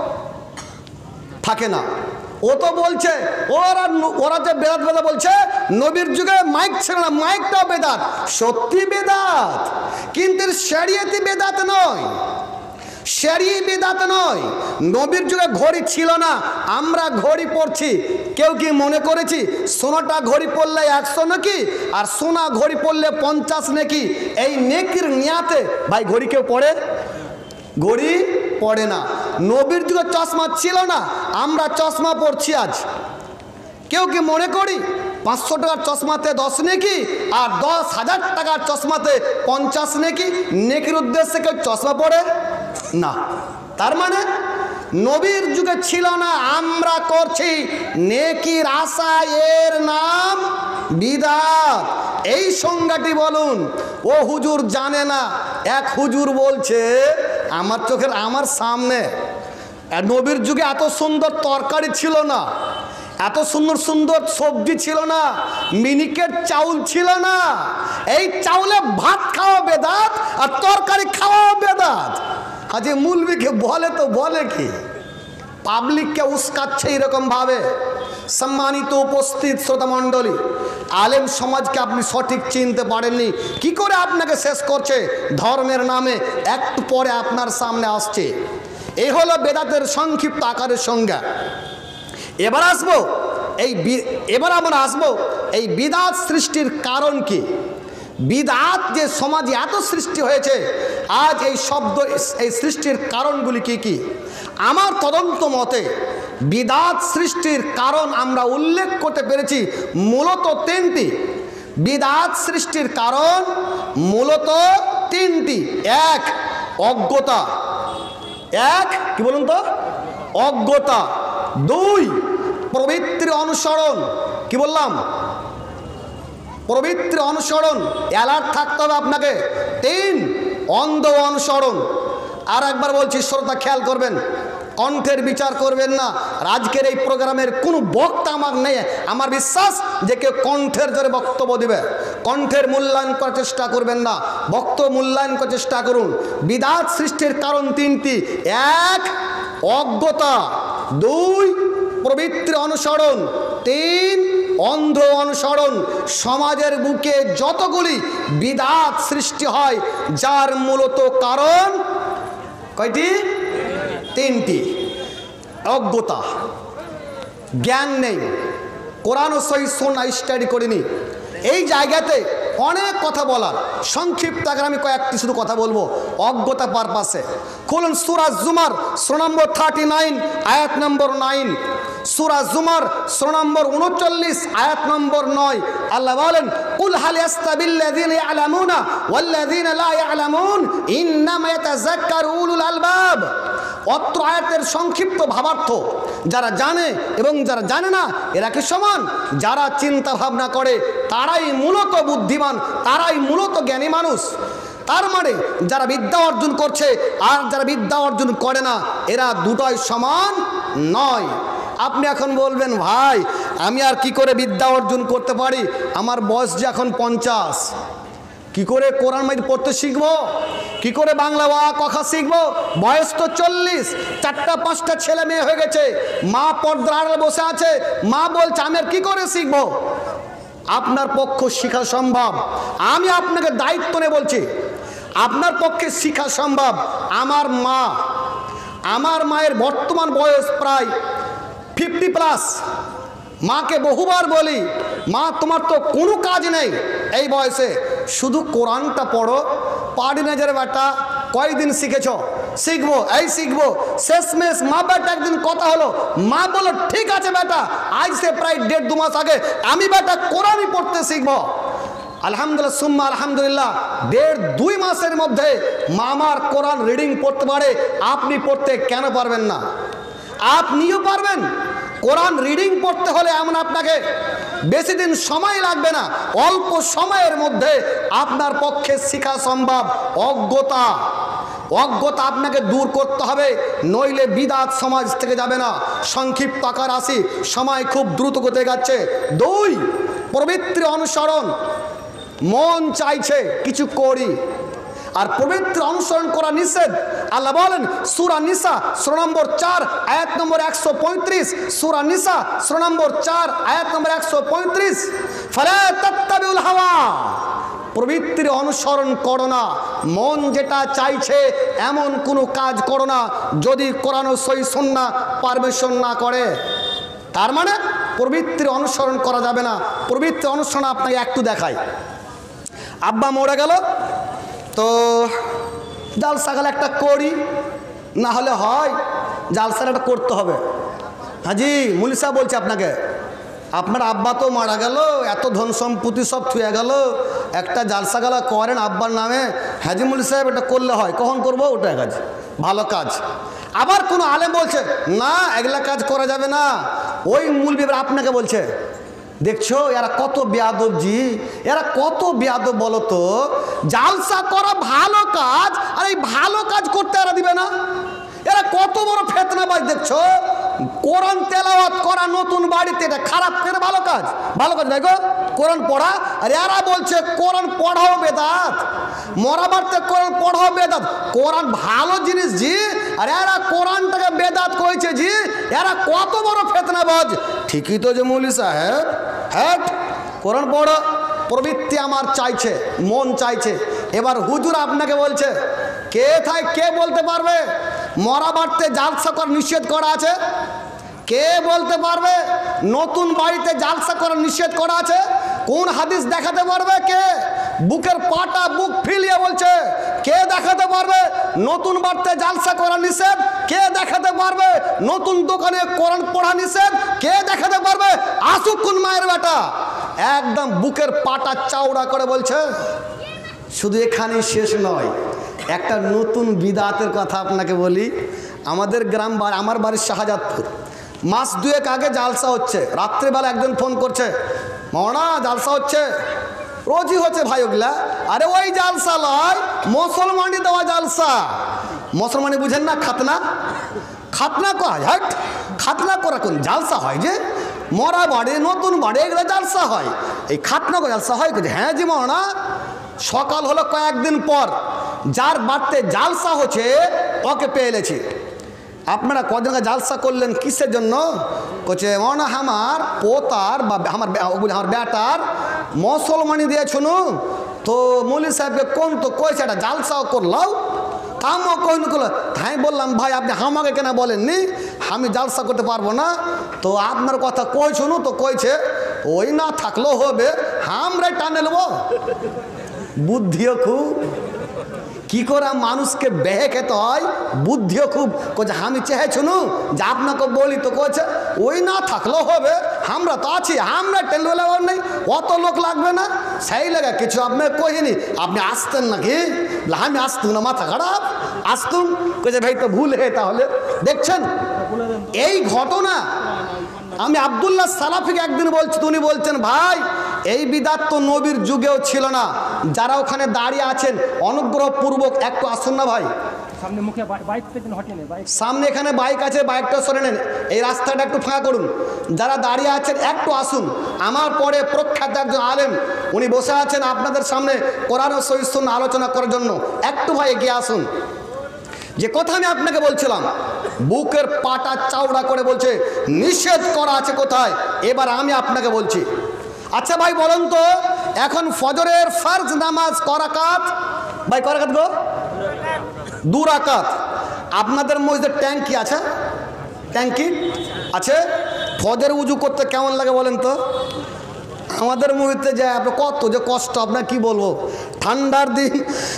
থাকে না। ও তো বলছে ওরা ওরা যে বেদাত বেদাত বলছে, নবীর যুগে মাইক ছিল না, মাইকটাও বেদাত। সত্যি বেদাত, কিন্তু শরিয়তি বেদাত নয়, শরিয়ি বেদাত নয়। নবীর যুগে ঘড়ি ছিল না, আমরা ঘড়ি পড়ছি। কেউ কি মনে করেছি সোনাটা ঘড়ি পড়লে একশো নাকি, আর সোনা ঘড়ি পড়লে পঞ্চাশ নাকি? এই নেকির নিয়াতে ভাই ঘড়ি কেউ পড়ে? ঘড়ি পড়ে না। নবীর যুগে চশমা ছিল না, আমরা চশমা পরছি আজ। কেউ কি মনে করি পাঁচশো টাকার চশমাতে দশ নেকি আর দশ হাজার টাকার চশমাতে পঞ্চাশ নেকি? নেকির উদ্দেশ্যে কেউ চশমা পরে না। তার মানে নবীর যুগে ছিল না, আমরা করছি নেকির আশা, এর নাম বিদআত। এই সংজ্ঞাটি বলুন। ও হুজুর জানে না। এক হুজুর বলছে আমার চোখের আমার সামনে, নবীর যুগে এত সুন্দর তরকারি ছিল না, এত সুন্দর সুন্দর সবজি ছিল না, মিনিকেট চাউল ছিল না। এই চাউলে ভাত খাওয়া বেদাত আর তরকারি খাওয়া বেদাত। আজকে মুলবিকে বলে তো বলে কি, পাবলিককে উস্কাচ্ছে এরকম ভাবে। সম্মানিত উপস্থিত শ্রোতা মণ্ডলী, আলেম সমাজকে আপনি সঠিক চিনতে পারেননি, কি করে আপনাকে শেষ করছে ধর্মের নামে, একটু পরে আপনার সামনে আসছে। এই হলো বেদাতের সংক্ষিপ্ত আকারের সংজ্ঞা। এবার আসবো এই এবার আমরা আসবো এই বিদআত সৃষ্টির কারণ কি। বিদআত যে সমাজে এত সৃষ্টি হয়েছে, আজ এই শব্দ এই সৃষ্টির কারণগুলি কি কি? আমার তদন্ত মতে বিদআত সৃষ্টির কারণ আমরা উল্লেখ করতে পেরেছি মূলত তিনটি। বিদআত সৃষ্টির কারণ মূলত তিনটি। এক, অজ্ঞতা। এক কি বলুন তো? অজ্ঞতা। দুই, প্রবৃত্তির অনুসরণ। কি বললাম? প্রবৃত্তির অনুসরণ, অ্যালার্ট থাকতে হবে আপনাকে। তিন, অন্ধ অনুসরণ। আর একবার বলছি, শ্রোতা খেয়াল করবেন, কণ্ঠের বিচার করবেন না। আজকের এই প্রোগ্রামের কোনো বক্তা আমার নেই, আমার বিশ্বাস যে কেউ কণ্ঠের জোরে বক্তব্য দিবে। কণ্ঠের মূল্যায়ন করার চেষ্টা করবেন না, বক্তব্য মূল্যায়ন করার চেষ্টা করুন। বিদআত সৃষ্টির কারণ তিনটি। এক, অজ্ঞতা। দুই, প্রবৃত্তির অনুসরণ। তিন, অন্ধ অনুসরণ। সমাজের বুকে যতগুলি বিদআত সৃষ্টি হয়, যার মূলত কারণ কয়টি? তিনটি। অজ্ঞতা, জ্ঞান নেই, কোরআন ও সহিহ সুন্নাহ স্টাডি করিনি। এই জায়গাতে অনেক কথা বলার, সংক্ষিপ্ত আকারে আমি কয়েকটি শুধু কথা বলবো অজ্ঞতা পারপাসে। খুলুন সূরা জুমার সূরা নম্বর থার্টি নাইন আয়াত নম্বর নাইন। সূরা জুমার সূরা নম্বর উনচল্লিশ আয়াত নম্বর নয়। আল্লাহ বলেন, কুল হাল ইয়াস্তাবিল্লাযীনা ইয়ালামুনা ওয়াল্লাযীনা লা ইয়ালামুন ইন্নামা ইয়াতাযাক্কারু উলুল আলবাব। অত্র আয়াতের সংক্ষিপ্ত ভাবার্থ, যারা জানে এবং যারা জানে না এরা কি সমান? যারা চিন্তা ভাবনা করে তারাই মূলত বুদ্ধিমান, তারাই মূলত জ্ঞানী মানুষ। তার মানে যারা বিদ্যা অর্জন করছে আর যারা বিদ্যা অর্জন করে না, এরা দুটোই সমান নয়। আপনি এখন বলবেন, ভাই আমি আর কি করে বিদ্যা অর্জন করতে পারি, আমার বয়স যে এখন পঞ্চাশ, কি করে কোরআন মাজিদ পড়তে শিখবো, কি করে বাংলা ওয়া কথা শিখবো, বয়স তো চল্লিশ, চারটা পাঁচটা ছেলে মেয়ে হয়ে গেছে, মা পর্দার আড়ালে বসে আছে, মা বলছে আমি আর কি করে শিখবো। আপনার পক্ষ শিখা সম্ভব, আমি আপনাকে দায়িত্ব নিয়ে বলছি, আপনার পক্ষে শিখা সম্ভব। আমার মা, আমার মায়ের বর্তমান বয়স প্রায় ফিফটি প্লাস। মাকে বহুবার বলি, মা তোমার তো কোনো কাজ নেই এই বয়সে, শুধু কোরআনটা পড়ো। পারি না যারে বেটা, কয়দিন শিখেছ? শিখবো, এই শিখবো। শেষমেশ মা বেটা একদিন কথা হলো, মা বলো ঠিক আছে বেটা, আজ সে প্রায় দেড় দু মাস আগে আমি বেটা কোরআনই পড়তে শিখবো। আলহামদুলিল্লাহ সুম্মা আলহামদুলিল্লাহ, দেড় দুই মাসের মধ্যে মামার কোরআন রিডিং পড়তে পারে। আপনি পড়তে কেন পারবেন না? আপনিও পারবেন। কোরআন রিডিং পড়তে হলে এমন আপনাকে বেশি দিন সময় লাগবে না, অল্প সময়ের মধ্যে আপনার পক্ষে শেখা সম্ভব। অজ্ঞতা, অজ্ঞতা আপনাকে দূর করতে হবে, নইলে বিদআত সমাজ থেকে যাবে না। সংক্ষিপ্ত আকার আসি, সময় খুব দ্রুত গতিতে যাচ্ছে। দুই, প্রবৃত্তির অনুসরণ। মন চাইছে কিছু করি, আর প্রবৃত্তির অনুসরণ করা নিষেধ। আল্লাহ বলেন সূরা নিসা সূরা নম্বর চার আয়াত নম্বর একশো পঁয়ত্রিশ। সূরা নিসা সূরা নম্বর চার আয়াত নম্বর একশো পঁয়ত্রিশ। ফালা তাত্তাবিউল হাওয়া, প্রবৃত্তির অনুসরণ করো না, মন যেটা চাইছে এমন কোনো কাজ করো না যদি কোরআন ও সহিহ সুন্নাহ পারমিশন না করে। তার মানে প্রবৃত্তির অনুসরণ করা যাবে না। প্রবৃত্তির অনুসরণ আপনাকে একটু দেখাই। আব্বা মরে গেল, তো জালসা গেলে একটা করি, না হলে হয় জালসাটা করতে হবে। হাজি মুলি সাহেব বলছে আপনাকে, আপনার আব্বা তো মারা গেল, এত ধন সম্পত্তি সব থুয়ে গেল, একটা জালসা গালা করেন আব্বার নামে। হাজি মুলি সাহেব এটা করলে হয়, কখন করবো? ওটা কাজ, ভালো কাজ। আবার কোনো আলেম বলছে না এগুলা কাজ করা যাবে না। ওই মুলবি আপনাকে বলছে, দেখছো এরা কত বেয়াদব জি, এরা কত বেয়াদব বলো তো। জালসা করা ভালো কাজ, আর এই ভালো কাজ করতে এরা দিবে না। এরা কত বড় ফেতনাবাজ দেখছো। কোরআন তেলাওয়াত করা নতুন বাড়িতে, এটা খারাপ করে ভালো কাজ? ভালো কাজ দেখো কোরআন পড়া। আর এরা বলছে কোরআন পড়াও বেদাত, মরা বাড়তে কোরআন পড়াও বেদাত। কোরআন ভালো জিনিস জি, আর এরা কোরআনটাকে বেদাত করেছে জি। এরা কত বড় ফেতনাবাজ। ঠিকই তো যে মৌলী সাহেব, হ্যাঁ কোরআন পড়ো, প্রবৃত্তি আমার চাইছে, মন চাইছে। এবার হুজুর আপনাকে বলছে, কে থাই কে বলতে পারবে মরা বাড়তে জালসা করা নিষেধ করা আছে? কে বলতে পারবে নতুন বাড়িতে জালসা করা নিষেধ করা আছে? কোন হাদিস দেখাতে পারবে? কে বুকের পাটা বুক ফিলিয়ে বলছে? কে দেখাতে পারবে নতুন বাড়িতে জালসা করা নিষেধ? কে দেখাতে পারবে নতুন দোকানে কোরআন পড়া নিষেধ? কে দেখাতে পারবে? আসুক কোন মায়ের বেটা, একদম বুকের পাটা চাওড়া করে বলছে। শুধু এখানেই শেষ নয়, একটা নতুন বিদাতের কথা আপনাকে বলি। আমাদের গ্রাম, আমার বাড়ির শাহজাদপুর, মাস দুয়েক আগে জালসা হচ্ছে। রাত্রিবেলা একজন ফোন করছে, মৌনা জালসা হচ্ছে। রোজই হচ্ছে ভাই ওগুলা। আরে ওই জালসা লয়, মুসলমানি দেওয়া জালসা। মুসলমানি বুঝেন না? খাতনা, খাতনা কয়, হ্যাঁ খাতনা করা কোন জালসা হয় যে? মরা বাড়ি নতুন বাড়ি এগুলো জালসা হয়, এই খাতনা করে জালসা হয়? হ্যাঁ জি মৌনা। সকাল হলো কয়েকদিন পর, যার বাড়িতে জালসা হচ্ছে ওকে পেয়ে এলেছি। আপনারা কদিন জালসা করলেন কিসের জন্য? কোচে মনে আমার পোতার বা আমার আমার বেটার মুসলমানি দিয়ে শুনু তো মৌলী সাহেবকে কোন তো কইছে একটা জালসাও করলাও, কামও কইন করলো। তাই বললাম ভাই আপনি আমাকে কেন বলেননি, আমি জালসা করতে পারবো না। তো আপনার কথা কই শুনু তো কইছে ওই না থাকলেও হবে, আমরাই টানে নেবো। বুদ্ধিও খুব, কি করে মানুষকে বেহে খেতে হয়, বুদ্ধিও খুব। কোচে আমি চেহে শুনু যে আপনাকে বলি তো কোচে ওই না থাকলেও হবে, আমরা তো আছি, আমরা টেনলে নেই, অত লোক লাগবে না। সেই লাগে কিছু আপনাকে কহিনি, আপনি আসতেন নাকি? আমি আসতুম না, মাথা খারাপ আসতুম। কোচে ভাই তো ভুল হে। তাহলে দেখছেন এই ঘটনা। আমি আব্দুল্লাহ সালাফিকে একদিন বলছি, উনি বলছেন ভাই এই বিদাত তো নবীর যুগেও ছিল না। যারা ওখানে দাঁড়িয়ে আছেন অনুগ্রহপূর্বক একটু আসুন না ভাই, সামনে মুখে বাইক সামনে এখানে বাইক আছে, বাইকটা সরে নেন, এই রাস্তাটা একটু ফাঁকা করুন। যারা দাঁড়িয়ে আছেন একটু আসুন। আমার পরে প্রখ্যাত একজন আলেম উনি বসে আছেন আপনাদের সামনে কোরআন ও সহিহ সুন্নাহ আলোচনা করার জন্য, একটু ভাই এগিয়ে আসুন। যে কথা আমি আপনাকে বলছিলাম, বুকের পাটা চাওড়া করে বলছে নিষেধ করা আছে কোথায়? এবার আমি আপনাকে বলছি। আচ্ছা ভাই বলেন তো, এখন ফজরের ফরজ নামাজ করাকাত ভাই, করাকাত গো দু রাকাত। আপনাদের মসজিদে ট্যাঙ্কি আছে? ট্যাঙ্কি আছে? ফজর উজু করতে কেমন লাগে বলেন তো? আমাদের মসজিদে যায় আপনার কত যে কষ্ট, আপনার কি বলবো। ঠান্ডার দিন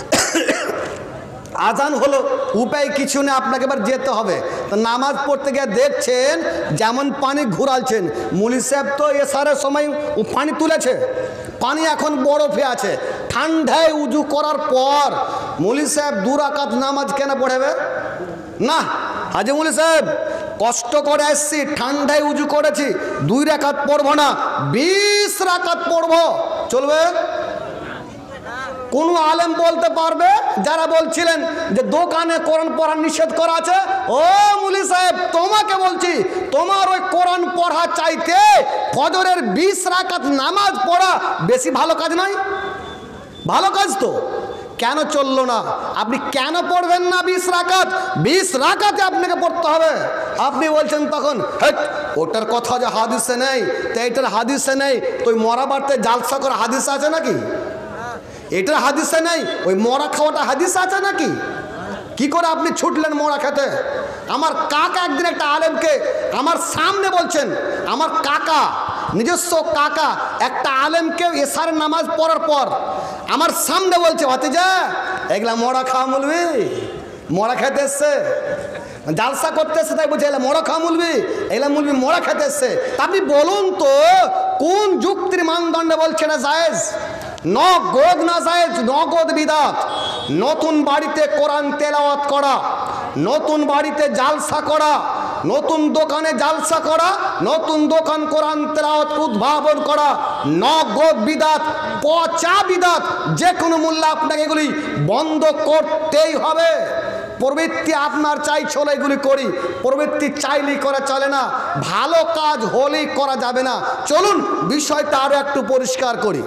আজান হলো, উপায় কিছু নেই, আপনাকে এবার যেতে হবে। তো নামাজ পড়তে গিয়ে দেখছেন যেমন পানি ঘুরালছেন। মুলি সাহেব তো এসারের সময় পানি তুলেছে, পানি এখন বরফে আছে। ঠান্ডায় উজু করার পর মুলি সাহেব দু রাকাত নামাজ কেন পড়াবে না? হাজি মুলি সাহেব কষ্ট করে আসছি, ঠান্ডায় উজু করেছি, দুই রাকাত পড়বো না, বিশ রাকাত পড়বো, চলবে? কোন আলেম বলতে পারবে যারা বলছিলেন যে দোকানে কোরআন পড়া নিষেধ করা আছে? ও মুলি সাহেব তোমাকে বলছি, তোমার ওই কোরআন পড়া চাইতে ফজরের বিশ রাকাত নামাজ পড়া বেশি ভালো কাজ নয়? ভালো কাজ তো। কেন চললো না? আপনি কেন পড়বেন না বিশ রাকাত? বিশ রাকাতে আপনাকে পড়তে হবে। আপনি বলছেন তখন ওটার কথা যে হাদিসে নেই, তো এটার হাদিসে নেই, তো ওই মরা বাড়তে জালসা করে হাদিস আছে নাকি? এটার হাদিসে নেই, ওই মরা খাওয়াটা হাদিস আছে নাকি? কি করে আপনি ছুটলেন মরা খেতে? আমার কাকা একদিন একটা আলেমকে আমার সামনে বলছেন, আমার কাকা নিজস্ব কাকা একটা আলেমকে এশারের নামাজ পড়ার পর আমার সামনে বলছে ভাতিজা এগুলা মরা খাওয়া বলবি, মরা খেতে এসছে। জালসা করতে এসে তাই বলছে এলা মরা খা মুলবি, এলা মুলবি মরা খেতে এসছে। আপনি বলুন তো কোন যুক্তির মানদণ্ডে বলছে না জায়েজ? নগদ না জায়েজ, নগদ বিদাত। নতুন বাড়িতে কোরআন তেলাওয়াত করা, নতুন বাড়িতে জালসা করা, নতুন দোকানে জালসা করা, নতুন দোকান কোরআন তেলাওয়াত উদ্ভাবন করা নগদ বিদাত, পচা বিদাত। যে কোনো মূল্যে আপনাকে এগুলি বন্ধ করতেই হবে। প্রবৃত্তি আপনার চাই চলে এগুলি করি, প্রবৃত্তি চাইলেই করা চলে না, ভালো কাজ হলেই করা যাবে না। চলুন বিষয়টা আরও একটু পরিষ্কার করি।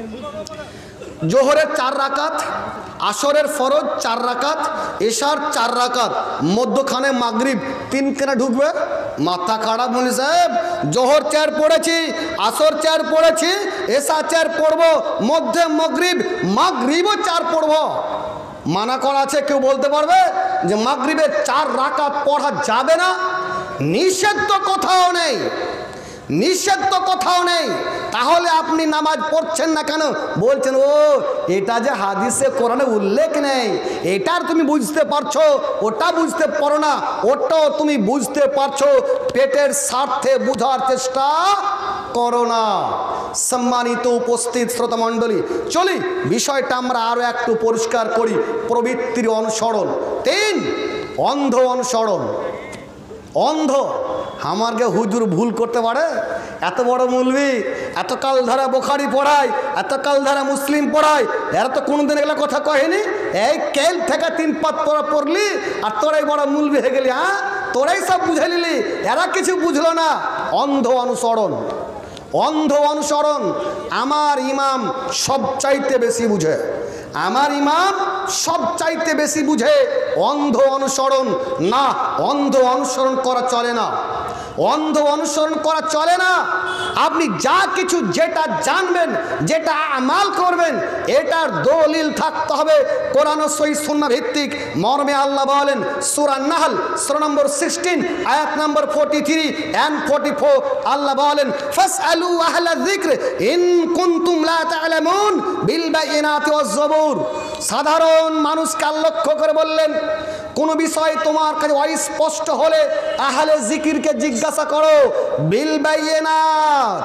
জোহরের চার রাকাত, আসরের ফরজ চার রাকাত, এশার চার রাকাত, মধ্যখানে মাগরিব তিন কেনা ঢুকবে। মাথা খারাপ মনি সাহেব, জোহর চার পড়েছি, আসর চার পড়েছি, এশা চার পড়ব, মধ্যে মাগরিব, মাগরিবও চার পড়ব। মানা করা আছে? কেউ বলতে পারবে যে মাগরিবের চার রাকাত পড়া যাবে না? নিষেধ তো কোথাও নেই, নিষেধ তো কোথাও নেই। তাহলে আপনি নামাজ পড়ছেন না কেন? বলছেন ও এটা যে হাদিসে কোরআনে উল্লেখ নেই, এটার তুমি বুঝতে পারছো, ওটা বুঝতে পারো না, ওটাও তুমি বুঝতে পারছো, পেটের স্বার্থে বোঝার চেষ্টা করো না। সম্মানিত উপস্থিত শ্রোতা মণ্ডলী, চলি বিষয়টা আমরা আরো একটু পরিষ্কার করি। প্রবৃত্তির অনুসরণ। তিন, অন্ধ অনুসরণ। অন্ধ আমাকে হুজুর ভুল করতে পারে? এত বড় মৌলবি, এত কাল ধারা বোখারি পড়ায়, এত কাল ধারা মুসলিম পড়ায়, এরা তো কোনোদিন এগুলো কথা কহেনি। এই কেল থেকে তিন পাত পড়া পড়লি আর তোরাই বড় মৌলবি হয়ে গেলি। হ্যাঁ, তোরাই সব বুঝে নিলি, এরা কিছু বুঝলো না। অন্ধ অনুসরণ, অন্ধ অনুসরণ। আমার ইমাম সব চাইতে বেশি বুঝে, আমার ইমাম সব চাইতে বেশি বুঝে। অন্ধ অনুসরণ না, অন্ধ অনুসরণ করা চলে না, অন্ধ অনুসরণ করা চলে না। আপনি যা কিছু যেটা জানবেন, যেটা আমাল করবেন, এটার দলিল থাকতে হবে কোরআন ও সহিহ সুন্নাহ ভিত্তিক। মর্মে আল্লাহ বলেন সূরা নাহল সূরা নম্বর ষোলো আয়াত নম্বর তৈয়াত্তর এন্ড চৌয়াল্লিশ, আল্লাহ বলেন ফাসআলু আহলা যিকর ইন কুনতুম লা তা'লামুন বিল বাইনাতি ওয়াজ জবুর। সাধারণ মানুষকে লক্ষ্য করে বললেন কোন বিষয় তোমার কাছে অস্পষ্ট হলে আহলে জিকিরকে জিজ্ঞাসা করো। বিল বাইনাত,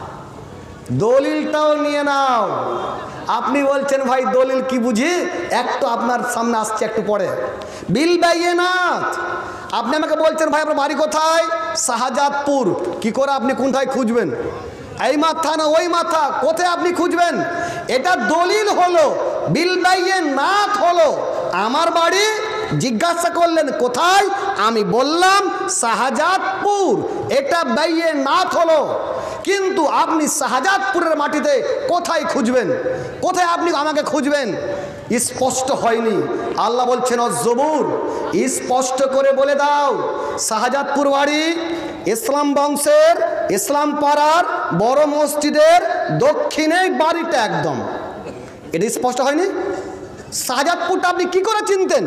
দলিলটাও নিয়ে নাও। আপনি বলছেন ভাই দলিল কি বুঝি, একটু আপনার সামনে আসছে একটু পরে। বিল বাইনাত, আপনি আমাকে বলছেন ভাই আপনার বাড়ি কোথায়? শাহজাদপুর। কি করে আপনি কোনটায় খুঁজবেন? এই মাথা না ওই মাথা, কোথায় আপনি খুঁজবেন? এটা দলিল হলো, বিল বাইনাত হলো। আমার বাড়ি, জিজ্ঞাসা করলেন কোথায়, আমি বললাম শাহজাদপুর, এটা বাইনাত হলো। কিন্তু আপনি শাহজাদপুরের মাটিতে কোথায় খুঁজবেন? কোথায় আপনি আমাকে খুঁজবেন? স্পষ্ট হয়নি। আল্লাহ বলছেন অজবুর, স্পষ্ট করে বলে দাও শাহজাদপুর বাড়ি ইসলাম বংশের, ইসলাম পাড়ার বড় মসজিদের দক্ষিণে বাড়িটা একদম। এটা স্পষ্ট হয়নি। শাহজাদপুরটা আপনি কি করে চিনতেন?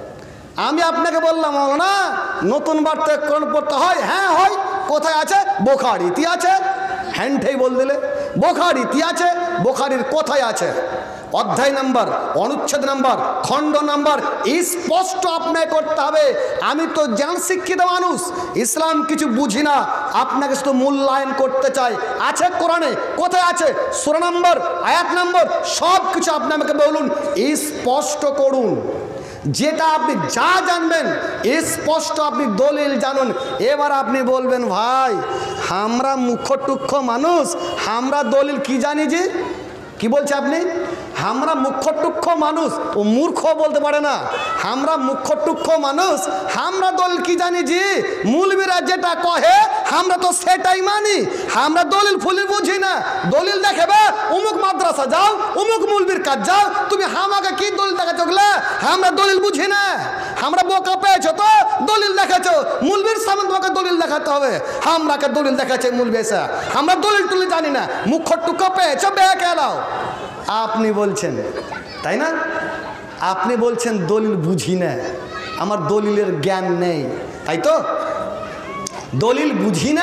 আমি আপনাকে বললাম না নতুন বার্তা কোরআন পড়তে হয়। হ্যাঁ হয়। কোথায় আছে? বোখারিতে আছে। হ্যান্ডেই বল দিলে বোখারিতে আছে। বোখারির কোথায় আছে? অধ্যায় নাম্বার, অনুচ্ছেদ নাম্বার, খণ্ড নাম্বার স্পষ্ট আপনাকে করতে হবে। আমি তো জ্ঞান শিক্ষিত মানুষ, ইসলাম কিছু বুঝি না, আপনাকে শুধু মূল্যায়ন করতে চাই। আছে কোরআনে, কোথায় আছে? সূরা নাম্বার, আয়াত নাম্বার, সব কিছু আপনি আমাকে বলুন, স্পষ্ট করুন। যেটা আপনি যা জানবেন স্পষ্ট আপনি দলিল জানুন। এবার আপনি বলবেন ভাই আমরা মুখ্য টুক্ষ মানুষ, আমরা দলিল কি জানি? যে কি বলছে আপনি? আমরা মুখ্য টুক্ষ মানুষ, ও মূর্খ বলতে পারে না। আমরা মুখ্য টুক্ষ মানুষ, আমরা দলিল কি জানি? যে মৌলবীরা যেটা কহে আমরা তো সেটাই মানি, আমরা দলিল ফুলি বুঝি না। দলিল দেখাবে অমুক মাদ্রাসা যাও, অমুক মৌলবীর কাজ যাও, তুমি আমাকে কি দলিল দেখাচ্ছ? আমরা দলিল বুঝি না। আমরা বোকা পেয়েছো তো দলিল দেখাচ্ছ, মৌলবীর সামনে তোমাকে দলিল দেখাতে হবে। আমরাকে দলিল দেখাচ্ছে মৌলবী এসে, আমরা দলিল টুলি জানি না। মুখ্য টুক্ষ পেয়েছো বেঁকে দাও আপনি বলছেন, তাই না? আপনি বলছেন দলিল বুঝি না, আমার দলিলের জ্ঞান নেই, তাই তো? দলিল বুঝি না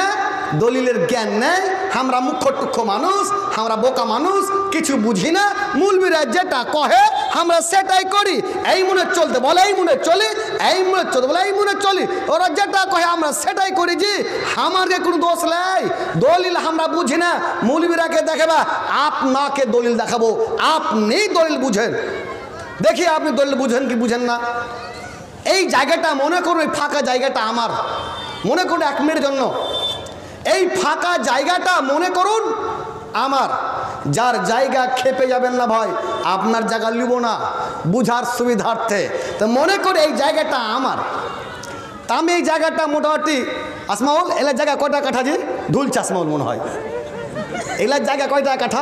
দলিলের জ্ঞান নেই, আমরা মুখ্য টুখ্য মানুষ, আমরা বোকা মানুষ, কিছু বুঝি না, মুলবিরা যেটা কহে আমরা সেটাই করি, এই মনে চলতে বলে এই মনে চলি, এই মনে চলতে বলে এই মনে চলি, ওরা যেটা কহে আমরা সেটাই করি। জি আমাকে কোনো দোষ নেই, দলিল আমরা বুঝি না, মুলবিরাকে দেখাবা, আপনাকে দলিল দেখাবো, আপনি দলিল বুঝেন, দেখি আপনি দলিল বুঝেন কি বুঝেন না। এই জায়গাটা মনে করুন, এই ফাঁকা জায়গাটা আমার, মনে করুন এক মিনিটের জন্য এই ফাঁকা জায়গাটা মনে করুন আমার, যার জায়গা খেপে যাবেন না ভাই, আপনার জায়গা লিব না বুঝার সুবিধার্থে, তো মনে করে এই জায়গাটা আমার, তা আমি এই জায়গাটা মোটামুটি আসমাউল এলার জায়গা কয়টা কাঠা যে ঢুলছে আসমাউল মনে হয়, এলার জায়গা কয়টা কাঠা?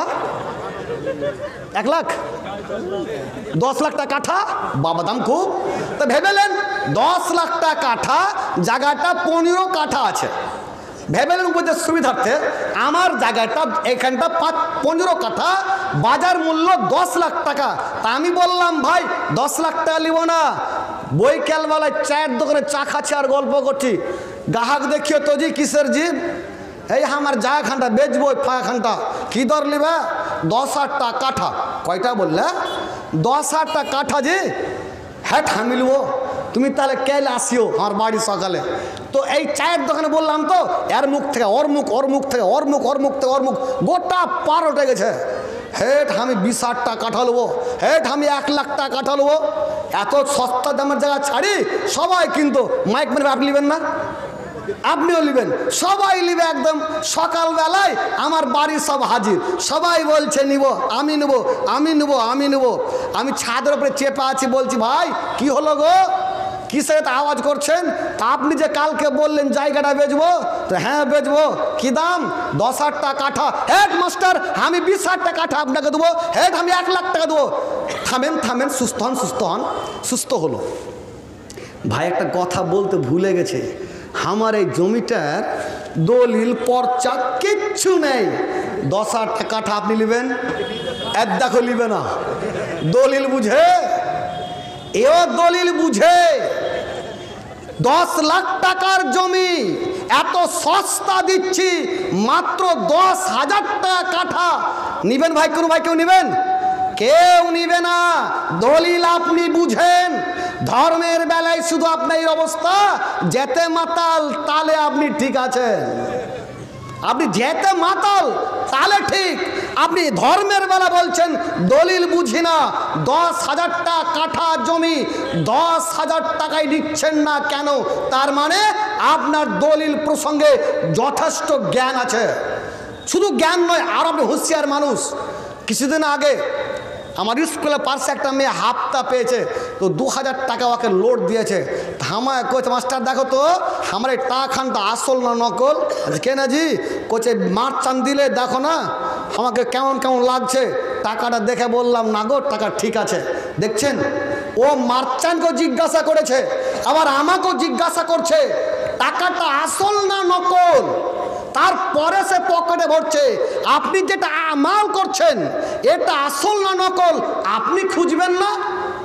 এক লাখ দশ লাখ টাকা কাঠা, বাবা দাম খুব। তো ভেবেলেন দশ লাখ টাকা কাঠা, জায়গাটা পনেরো কাঠা আছে, ভেবেলেন উপদের সুবিধার্থে আমার জায়গাটা এখানটা পাঁচ পনেরো কাঠা, বাজার মূল্য দশ লাখ টাকা। তা আমি বললাম ভাই দশ লাখ টাকা নিব না, বৈকালবেলায় চায়ের দোকানে চা খাচ্ছি আর গল্প করছি, গ্রাহক দেখিও তো জি কিসের জি, এই আমার জায়গাখানটা বেচবো, ফাঁকাখানটা কি দর নিবে? দশ হাজার টাকা কাঠা। কয়টা বললে? দশ হাজার টাকা কাঠা যে, হ্যাঁ মিলবো, তুমি তাহলে কেলে আসিও আমার বাড়ি সকালে। তো এই চায়ের দোকানে বললাম তো, এর মুখ থেকে ওর মুখ, ওর মুখ থেকে ওর মুখ, ওর মুখ থেকে ওর মুখ, গোটা পার উঠে গেছে। হেট আমি বিশ হাজার টাকা কাঠা নেবো, হেট আমি এক লাখ টাকা কাঠা নেবো, এত সস্তা দামের জায়গা ছাড়ি। সবাই কিন্তু মাইক মেরে আপনি নেবেন না, আপনিও নেবেন, সবাই নেবে, একদম সকালবেলায় আমার বাড়ি সব হাজির, সবাই বলছে নিব, আমি নেবো, আমি নেবো, আমি নেবো। আমি ছাদের উপরে চেপে আছি, বলছি ভাই কি হলো গো, কিসের আওয়াজ করছেন? তা আপনি যে কালকে বললেন জায়গাটা বেচবো, তো হ্যাঁ বেচবো, কি দাম? দশ হাজার টাকা কাঠা। হেড মাস্টার আমি বিশ হাজার টাকা কাঠা আপনাকে দেবো, হেড আমি এক লাখ টাকা দেবো। থামেন থামেন, সুস্থ হন, সুস্থ হন। সুস্থ হলো ভাই, একটা কথা বলতে ভুলে গেছে, আমার এই জমিটার দলিল পর্চা কিচ্ছু নেই। দশ হাজার টাকা কাঠা আপনি নেবেন, এক দেখো নিবে না, দলিল বুঝে, এও দলিল বুঝে। দশ লাখ টাকার জমি এত সস্তা দিচ্ছি, মাত্র দশ হাজার টাকা কাঠা নিবেন ভাই? কোনো ভাই কেউ নিবেন? কেউ নিবে না। দলিল আপনি বুঝেন, ধর্মের বেলায় শুধু আপনার এই অবস্থা, যেতে মাতাল তালে আপনি ঠিক আছেন, আপনি যেতে মাতাল তাহলে ঠিক। আপনি ধর্মের বেলা বলছেন দলিল বুঝি না, দশ হাজার টাকা কাঠা জমি দশ হাজার টাকায় দিচ্ছেন না কেন? তার মানে আপনার দলিল প্রসঙ্গে যথেষ্ট জ্ঞান আছে। শুধু জ্ঞান নয়, আর আপনি হুঁশিয়ার মানুষ। কিছুদিন আগে আমার স্কুলে পাশে একটা মেয়ে হাফতা পেয়েছে, তো দু হাজার টাকা ওকে লোড দিয়েছে। আমায় কোচ মাস্টার দেখো তো আমার এই টাকাখানটা আসল না নকল? কেন জি? কোচে মার চান দিলে দেখো না আমাকে কেমন কেমন লাগছে। টাকাটা দেখে বললাম না গো, টাকা ঠিক আছে। দেখছেন, ও মার্চানকেও জিজ্ঞাসা করেছে, আবার আমাকেও জিজ্ঞাসা করছে টাকাটা আসল না নকল। তারপরে সে পকেটে ভরছে। আপনি যেটা আমাল করছেন এটা আসল না নকল আপনি খুঁজবেন না?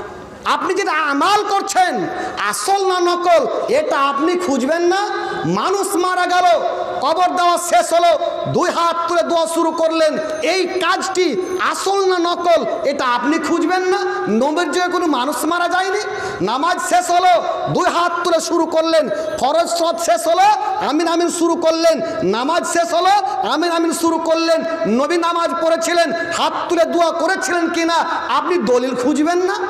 আপনি যেটা আমাল করছেন আসল না নকল এটা আপনি খুঁজবেন না? মানুষ মারা গেল, কবর দেওয়া শেষ হলো, দুই হাত তুলে দোয়া শুরু করলেন, এই কাজটি আসল না নকল এটা আপনি খুঁজবেন না? নবীর যুগে কোনো মানুষ মারা যায়নি। নামাজ শেষ হলো, দুই হাত তুলে শুরু করলেন, ফরজ সব শেষ হলো, আমিন আমিন শুরু করলেন, নামাজ শেষ হলো, আমিন আমিন শুরু করলেন। নবী নামাজ পড়েছিলেন, হাত তুলে দোয়া করেছিলেন কিনা আপনি দলিল খুঁজবেন না?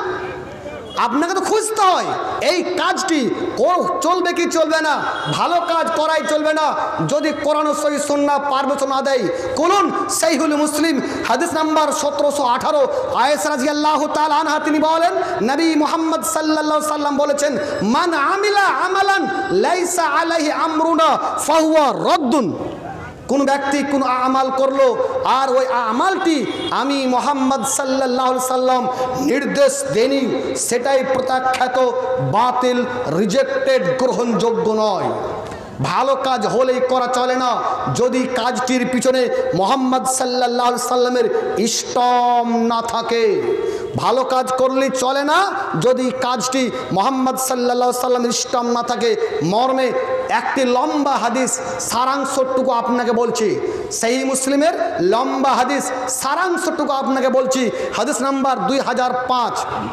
আপনাকে তো খুঁজতে হয় এই কাজটি চলবে কি চলবে না, ভালো কাজ করাই চলবে না যদি কোরআন ও সহিহ সুন্নাহ পারবত না দেয়। কোরআন সহিহুল মুসলিম হাদিস নাম্বার সতেরোশো আঠারো, আয়েশা রাদিয়াল্লাহু তাআলা আনহা তিনি বলেন, নবী মুহাম্মদ সাল্লাল্লাহু আলাইহি সাল্লাম বলেছেন, মান আমিলা আমালান লাইসা আলাইহি আমরুনা ফাহুয়া রাদ্দুন। কোন ব্যক্তি কোন আমাল করলো আর ওই আমালটি আমি মোহাম্মদ সাল্লাল্লাহু আলাইহি সাল্লাম নির্দেশ দেনি, সেটাই প্রত্যাখ্যাত, বাতিল, রিজেক্টেড, গ্রহণযোগ্য নয়। ভালো কাজ হলেই করা চলে না যদি কাজটির পিছনে মোহাম্মদ সাল্লাল্লাহু আলাইহি সাল্লামের ইষ্টম না থাকে। ভালো কাজ করলেই চলে না যদি কাজটি মোহাম্মদ সাল্লাল্লাহু আলাইহি সাল্লামের ইষ্টম না থাকে। মর্মে একটি লম্বা হাদিস সারাংশটুকু আপনাকে বলছি, সহিহ মুসলিমের লম্বা হাদিস সারাংশটুকু আপনাকে বলছি। হাদিস নাম্বার দুই হাজার পাঁচ।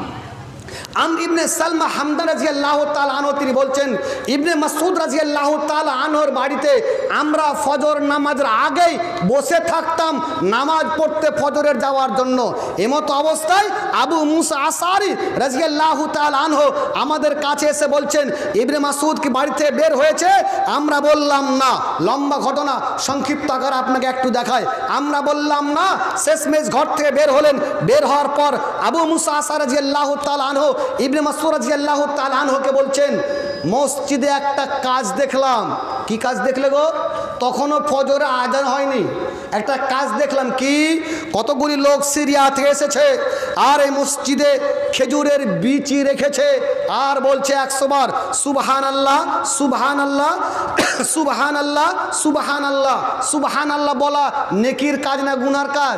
আমর ইবনে সালমা হামদান রাদিয়াল্লাহু তাআলা আনহু তিনি বলছেন, ইবনে মাসউদ রাদিয়াল্লাহু তাআলা আনহুর বাড়িতে আমরা ফজর নামাজের আগেই বসে থাকতাম নামাজ পড়তে ফজরের যাওয়ার জন্য। এমতো অবস্থায় আবু মুসা আশআরী রাদিয়াল্লাহু তাআলা আনহু আমাদের কাছে এসে বলছেন, ইবনে মাসউদ কি বাড়িতে বের হয়েছে? আমরা বললাম না। লম্বা ঘটনা সংক্ষিপ্ত আকারে আপনাকে একটু দেখায়। আমরা বললাম না। শেষমেশ ঘর থেকে বের হলেন। বের হওয়ার পর আবু মুসা আশআরী রাদিয়াল্লাহু তাআলা আনহু ইবনে মাসউদ রাদিয়াল্লাহু তাআলা আনহুকে বলছেন, মসজিদে একটা কাজ দেখলাম। কি কাজ দেখলে গো? তখনও ফজরে আজান হয়নি। একটা কাজ দেখলাম। কি? কতগুলি লোক সিরিয়া থেকে এসেছে আর এই মসজিদে খেজুরের বিচি রেখেছে আর বলছে একশো বার সুবহানাল্লাহ সুবহানাল্লাহ সুবহানাল্লাহ সুবহানাল্লাহ। সুবহানাল্লাহ বলা নেকির কাজ না গুনার কাজ?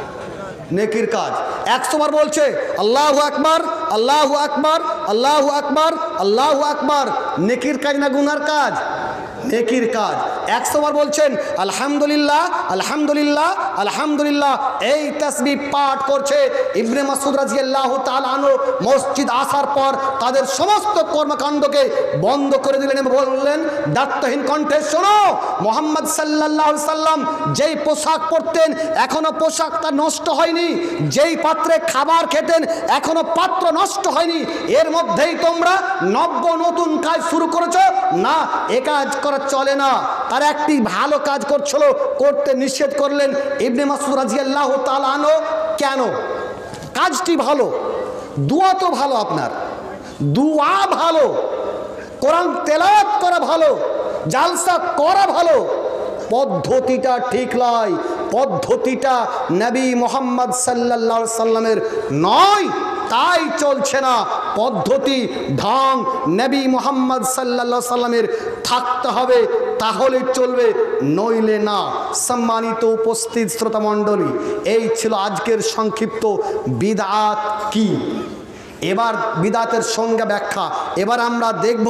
নেকির কাজ। একশো বার বলছে আল্লাহু আকবার আল্লাহু আকবার আল্লাহু আকবার আল্লাহু আকবার। নেকির কাজ না গুনার কাজ? নেকির কাজ। একশো বার বলছেন আলহামদুলিল্লাহ আলহামদুলিল্লাহ আলহামদুলিল্লাহ। এই তাসবিহ পাঠ করছে। ইবনে মাসউদ রাদিয়াল্লাহু তাআলা আনহু মসজিদ আসার পর তাদের সমস্ত কর্মকাণ্ডকে বন্ধ করে দিলেন এবং বললেন দায়িত্বহীন কণ্ঠে, শোনো, মুহাম্মদ সাল্লাল্লাহু আলাইহি সাল্লাম যেই পোশাক পরতেন এখনো পোশাকটা নষ্ট হয়নি, যেই পাত্রে খাবার খেতেন এখনো পাত্র নষ্ট হয়নি। এর মধ্যেই তোমরা নব্য নতুন কাজ শুরু করেছো। না, এ কাজ করা চলে না। তার একটি ভালো কাজ করছিল, করতে নিষেধ করলেন ইবনে মাসউদ রাদিয়াল্লাহু তাআলা আনহু। কেন? কাজটি ভালো, দুয়া তো ভালো, আপনার দুয়া ভালো, কোরআন তেলাওয়াত করা ভালো, জালসা করা ভালো, পদ্ধতিটা ঠিক নয়। পদ্ধতিটা নবী মুহাম্মদ সাল্লাল্লাহু আলাইহি সাল্লামের নয়, তাই চলছে না। পদ্ধতি ঢং নবী মুহাম্মদ সাল্লাল্লাহু আলাইহি সাল্লামের থাকতে হবে, তাহলে চলবে, নইলে না। সম্মানিত উপস্থিত শ্রোতা মণ্ডলী, এই ছিল আজকের সংক্ষিপ্ত বিদআত কি। এবার বিদআতের সংজ্ঞা ব্যাখ্যা। এবার আমরা দেখব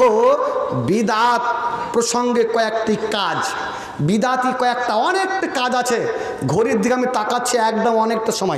বিদআত প্রসঙ্গে কয়েকটি কাজ। বিদআতি কয়েকটা অনেকটা কাজ আছে। ঘড়ির দিকে আমি তাকাচ্ছি, একদম অনেকটা সময়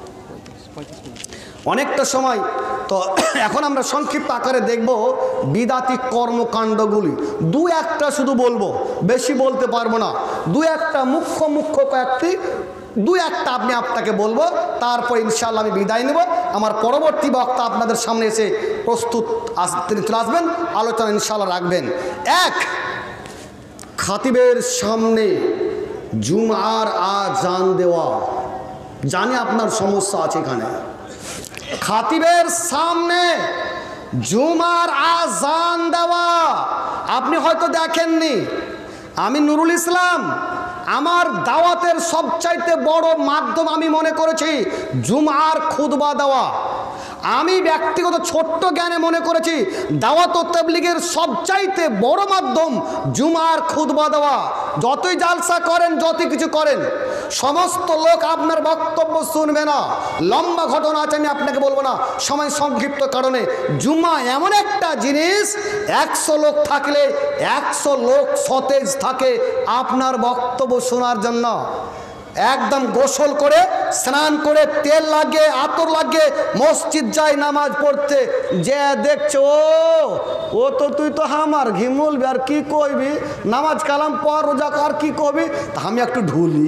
অনেকটা সময় তো এখন আমরা সংক্ষিপ্ত আকারে দেখব বিদআতি কর্মকাণ্ডগুলি। দু একটা শুধু বলবো, বেশি বলতে পারবো না। দু একটা মুখ্য মুখ্য কয়েকটি দু একটা আপনি আপনাকে বলবো, তারপর ইনশাআল্লাহ আমি বিদায় নেব। আমার পরবর্তী বক্তা আপনাদের সামনে এসে প্রস্তুত তিনি চলে আসবেন, আলোচনা ইনশাআল্লাহ রাখবেন। এক, খাতিবের সামনে জুমার আজান দেওয়া। জানি আপনার সমস্যা আছে এখানে। খাতিবের সামনে জুমার আজান দেওয়া আপনি হয়তো দেখেননি। আমি নুরুল ইসলাম, আমার দাওয়াতের সবচাইতে বড় মাধ্যম আমি মনে করেছি জুমার খুতবা দেওয়া। আমি ব্যক্তিগত ছোট্ট জ্ঞানে মনে করেছি দাওয়াত ও তাবলীগের সবচাইতে বড় মাধ্যম জুমার খুতবা দেওয়া। যতই জালসা করেন, যত কিছু করেন, সমস্ত লোক আপনার বক্তব্য শুনবে না। লম্বা ঘটনা আছে, আমি আপনাকে বলবো না, সময় সংক্ষিপ্ত কারণে। জুমা এমন একটা জিনিস, একশো লোক থাকলে একশো লোক সতেজ থাকে আপনার বক্তব্য শোনার জন্য। একদম গোসল করে, স্নান করে, তেল লাগিয়ে, আতর লাগিয়ে মসজিদ যায় নামাজ পড়তে, যে দেখছো ও ও তো তুই তো আমার ঘিমুলবি আর কি কইবি, নামাজ কালাম পর রোজা কর, কি কবি, তা আমি একটু ঢুলি,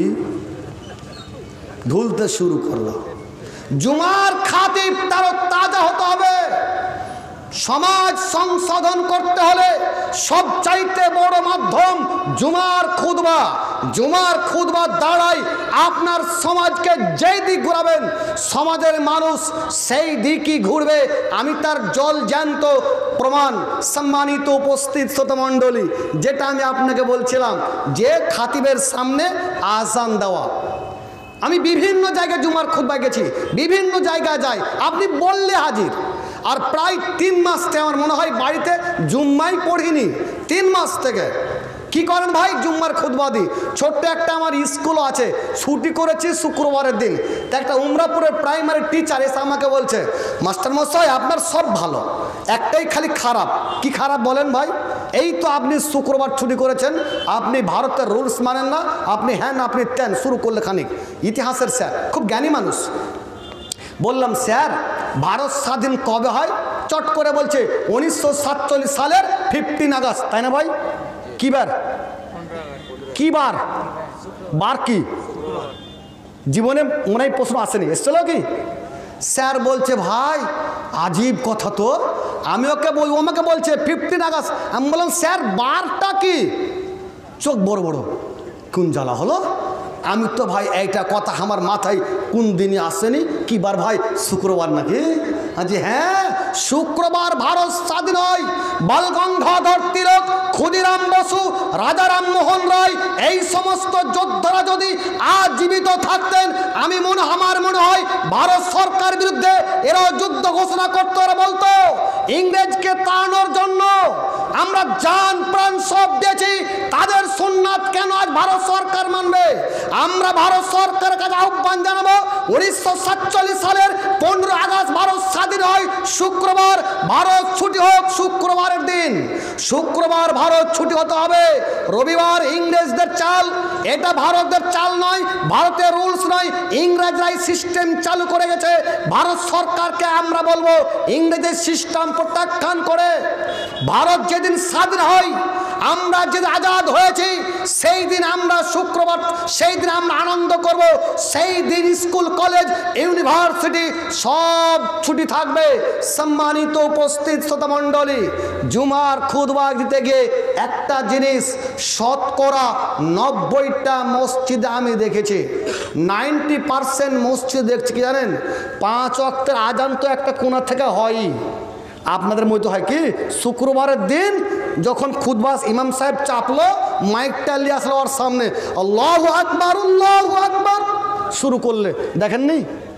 ঢুলতে শুরু করলো। জুমার খাতিব তারও তাজা হতে হবে। সমাজ সংশোধন করতে হলে সবচাইতে বড় মাধ্যম জুমার খুতবা। জুমার খুতবা দ্বারাই আপনার সমাজকে যেই দিক ঘুরাবেন, সমাজের মানুষ সেই দিকই ঘুরবে। আমি তার জল জ্যান্ত প্রমাণ। সম্মানিত উপস্থিত শ্রোতা মণ্ডলী, যেটা আমি আপনাকে বলছিলাম যে খাতিবের সামনে আজান দেওয়া। আমি বিভিন্ন জায়গায় জুমার খুতবা গেছি, বিভিন্ন জায়গায় যাই, আপনি বললে হাজির। আর প্রায় তিন মাস থেকে আমার মনে হয় বাড়িতে জুম্মাই পড়িনি, তিন মাস থেকে। কি করেন ভাই? জুম্মার খুতবা দিই। ছোট্ট একটা আমার স্কুলও আছে, ছুটি করেছি শুক্রবারের দিন। তা একটা উমরাপুরের প্রাইমারি টিচার এসে আমাকে বলছে, মাস্টার মশাই আপনার সব ভালো, একটাই খালি খারাপ। কি খারাপ বলেন ভাই? এই তো আপনি শুক্রবার ছুটি করেছেন, আপনি ভারতের রুলস মানেন না, আপনি হ্যান আপনি তেন শুরু করলে খানিক। ইতিহাসের স্যার, খুব জ্ঞানী মানুষ। বললাম স্যার ভারত স্বাধীন কবে হয়? চট করে বলছে উনিশশো সাতচল্লিশ সালের ফিফটিন আগস্ট। তাই না ভাই? কি বার? কি বার? বার কি? জীবনে মনে হয় প্রশ্ন আসেনি, এসছিল কি? স্যার বলছে ভাই আজীব কথা তো, আমি ওকে বল ও আমাকে বলছে ফিফটিন আগস্ট। আমি বললাম স্যার বারটা কি? চোখ বড় বড়, কোন জ্বালা হলো? আমি তো ভাই এইটা কথা আমার মাথায় কোন দিনই আসেনি। কি বার ভাই? শুক্রবার নাকি? আজ হ্যাঁ শুক্রবার ভারত স্বাধীন হয়। বালগঙ্গাধর তিলক, ক্ষুদিরাম বসু, রাজা রামমোহন রায়, এই সমস্ত যোদ্ধারা যদি আজ জীবিত থাকতেন, আমি মনে আমার মনে হয় ভারত সরকার বিরুদ্ধে এরাও যুদ্ধ ঘোষণা করতো। এরা বলতো ইংরেজকে তাড়ানোর জন্য আমরা জান প্রাণ সব দিয়েছি, তাদের সুন্নাত কেন আজ ভারত সরকার মানবে? আমরা ভারত সরকারের কাছে আহ্বান জানাবো, উনিশশো সাতচল্লিশ সালের পনেরো আগস্ট ভারত স্বাধীন হয় শুক্রবার, ভারত ছুটি হোক শুক্রবারের দিন। শুক্রবার ভারত ছুটি হতে হবে। রবিবার ইংরেজদের চাল, এটা ভারতের চাল নয়, ভারতের রুলস নয়, ইংরেজরাই সিস্টেম চালু করে গেছে। ভারত সরকারকে আমরা বলবো ইংরেজের সিস্টেম প্রত্যাখ্যান করে ভারত যেদিন স্বাধীন হয়, আমরা যেদিন আজাদ হয়েছি, সেই দিন আমরা শুক্রবার, সেই দিন আমরা আনন্দ করব। সেই দিন স্কুল কলেজ ইউনিভার্সিটি সব ছুটি থাকবে। সম্মানিত উপস্থিত শ্রোতামণ্ডলী, জুমার খুতবা দিতে গিয়ে একটা জিনিস শতকরা নব্বইটা মসজিদে আমি দেখেছি, নাইনটি পার্সেন্ট মসজিদ দেখছি কি জানেন, পাঁচ ওয়াক্তের আজান তো একটা কোণা থেকে হয়ই। আপনাদের মধ্যে হয় কি শুক্রবারের দিন যখন খুতবাস ইমাম সাহেব চাপলো, মাইকটা নিয়ে আসলো ওর সামনে, আল্লাহু আকবার আল্লাহু আকবার শুরু করলে, দেখেননি?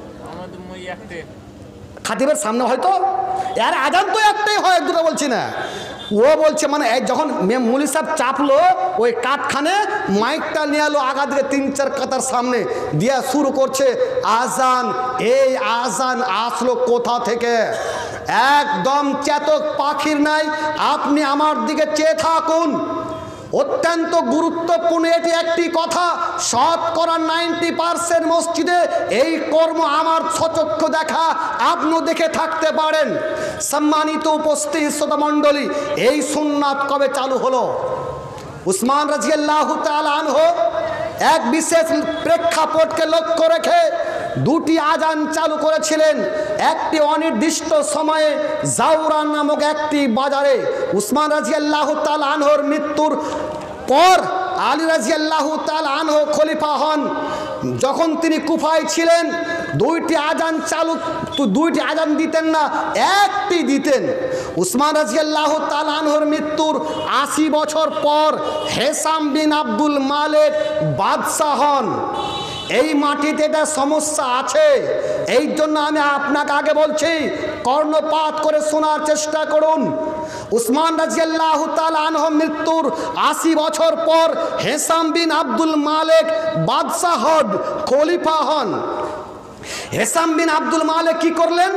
খাতিবের সামনে হয়তো এর আজান তো একটাই হয়, দুটো বলছি না। ও বলছে মানে যখন মৌলী সাহেব চাপলো, ওই কাঠখানে মাইকটা নিয়ে এলো আগা দিকে তিন চার কাতার সামনে দিয়া শুরু করছে আজান। এই আজান আসলো কোথা থেকে? একদম চেতক পাখির নাই, আপনি আমার দিকে চেয়ে থাকুন। অত্যন্ত গুরুত্বপূর্ণ এটি একটি কথা, শতকরা নাইনটি পার্সেন্ট মসজিদে এই কর্ম আমার সচক্ষ দেখা, আপনিও দেখে থাকতে পারেন। সম্মানিত উপস্থিত শ্রোতামণ্ডলী, এই সুন্নাত কবে চালু হলো? উসমান রাদিয়াল্লাহু তাআলা আনহু এক বিশেষ প্রেক্ষাপটকে লক্ষ্য রেখে দুটি আজান চালু করেছিলেন। একটি অনির্দিষ্ট সময়ে জাউরান নামক একটি বাজারে উসমান রাদিয়াল্লাহু তাআলা আনহুর মৃত্যুর পর আলী রাদিয়াল্লাহু তাআলা আনহু খলিফা হন। যখন তিনি কুফায় ছিলেন, দুইটি আজান চালু, দুইটি আজান দিতেন না, একটি দিতেন। উসমান রাদিয়াল্লাহু তাআলা আনহুর মৃত্যুর আশি বছর পর হেসাম বিন আব্দুল মালিক বাদশাহ হন। এই মাটিতে এটা সমস্যা আছে, এই জন্য আমি আপনাকে আগে বলছি, কর্ণপাত করে শোনার চেষ্টা করুন। উসমান রাদিয়াল্লাহু তাআলা আনহু মৃত্যুর আশি বছর পর হেসাম বিন আব্দুল মালিক বাদশাহ হন, খলিফা হন। হেসাম বিন আব্দুল মালিক কি করলেন?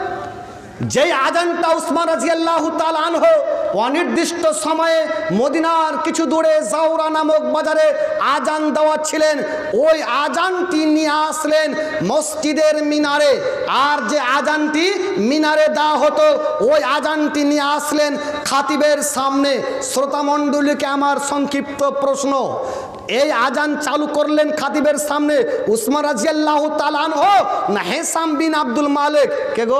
যেই আজানটা উসমান রাদিয়াল্লাহু তাআলা আনহু অনির্দিষ্ট সময়ে মদিনার কিছু দূরে জাউরা নামক বাজারে আজান দেওয়া ছিলেন, ওই আজানটি নিয়ে আসলেন মসজিদের মিনারে। আর যে আজানটি মিনারে দেওয়া হতো, ওই আজানটি নিয়ে আসলেন খাতিবের সামনে। শ্রোতামণ্ডলীকে আমার সংক্ষিপ্ত প্রশ্ন, এই আজান চালু করলেন খাতিবের সামনে উসমান রাদিয়াল্লাহু তাআলা আনহু না হেসাম বিন আব্দুল মালিক? কে গো?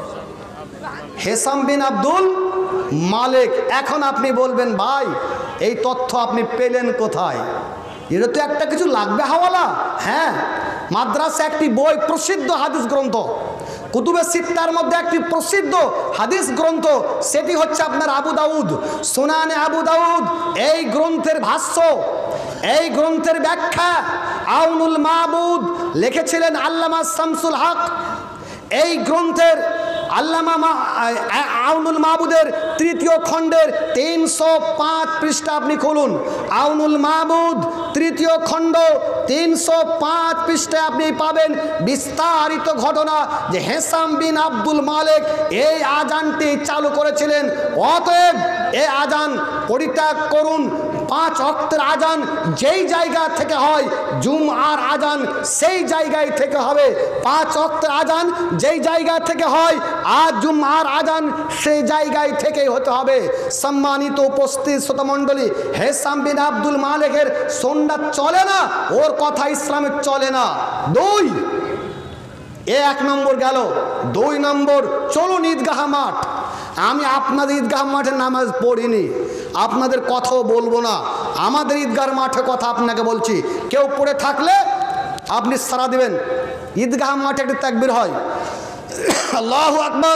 হেসাম বিন আব্দুল মালিক। এখন আপনি বলবেন ভাই এই তথ্য আপনি পেলেন কোথায়? এটা তো একটা কিছু লাগবে হাওয়ালা। হ্যাঁ, মাদ্রাসা একটি বই, প্রসিদ্ধ হাদিস গ্রন্থ, কুতুবে সিত্তার মধ্যে একটি প্রসিদ্ধ হাদিস গ্রন্থ, সেটি হচ্ছে আপনার আবু দাউদ, সুনানে আবু দাউদ। এই গ্রন্থের ভাষ্য, এই গ্রন্থের ব্যাখ্যা আউনুল মাবুদ লিখেছিলেন আল্লামা শামসুল হক। এই গ্রন্থের আল্লামা আউনুল মাহবুদের তৃতীয় খণ্ডের তিনশো পাঁচ পৃষ্ঠা আপনি খুলুন। আউনুল মাহবুদ তৃতীয় খণ্ড তিনশো পাঁচ পৃষ্ঠায় আপনি পাবেন বিস্তারিত ঘটনা যে হেসাম বিন আব্দুল মালিক এই আজানটি চালু করেছিলেন। অতএব এই আজান পরিত্যাগ করুন। পাঁচ ওয়াক্তের আজান যেই জায়গা থেকে হয়, জুমআর আজান সেই জায়গায় থেকে হবে। পাঁচ ওয়াক্তের আজান যেই জায়গা থেকে হয়, আর জুমআর আজান সেই জায়গায় থেকেই হতে হবে। সম্মানিত উপস্থিত শ্রোতামণ্ডলী, হেসাম বিন আব্দুল মালিকের সুন্নাত চলে না, ওর কথা ইসলামে চলে না। দুই, এ এক নম্বর গেল। দুই নম্বর, চলুন ঈদগাহ মাঠ। আমি আপনাদের ঈদগাহ মাঠে নামাজ পড়িনি, আপনাদের কথাও বলবো না। আমাদের ঈদগাহ মাঠে কথা আপনাকে বলছি। কেউ পড়ে থাকলে আপনি সাড়া দিবেন। ঈদগাহ মাঠে একটা তাকবীর হয়, আল্লাহু আকবার,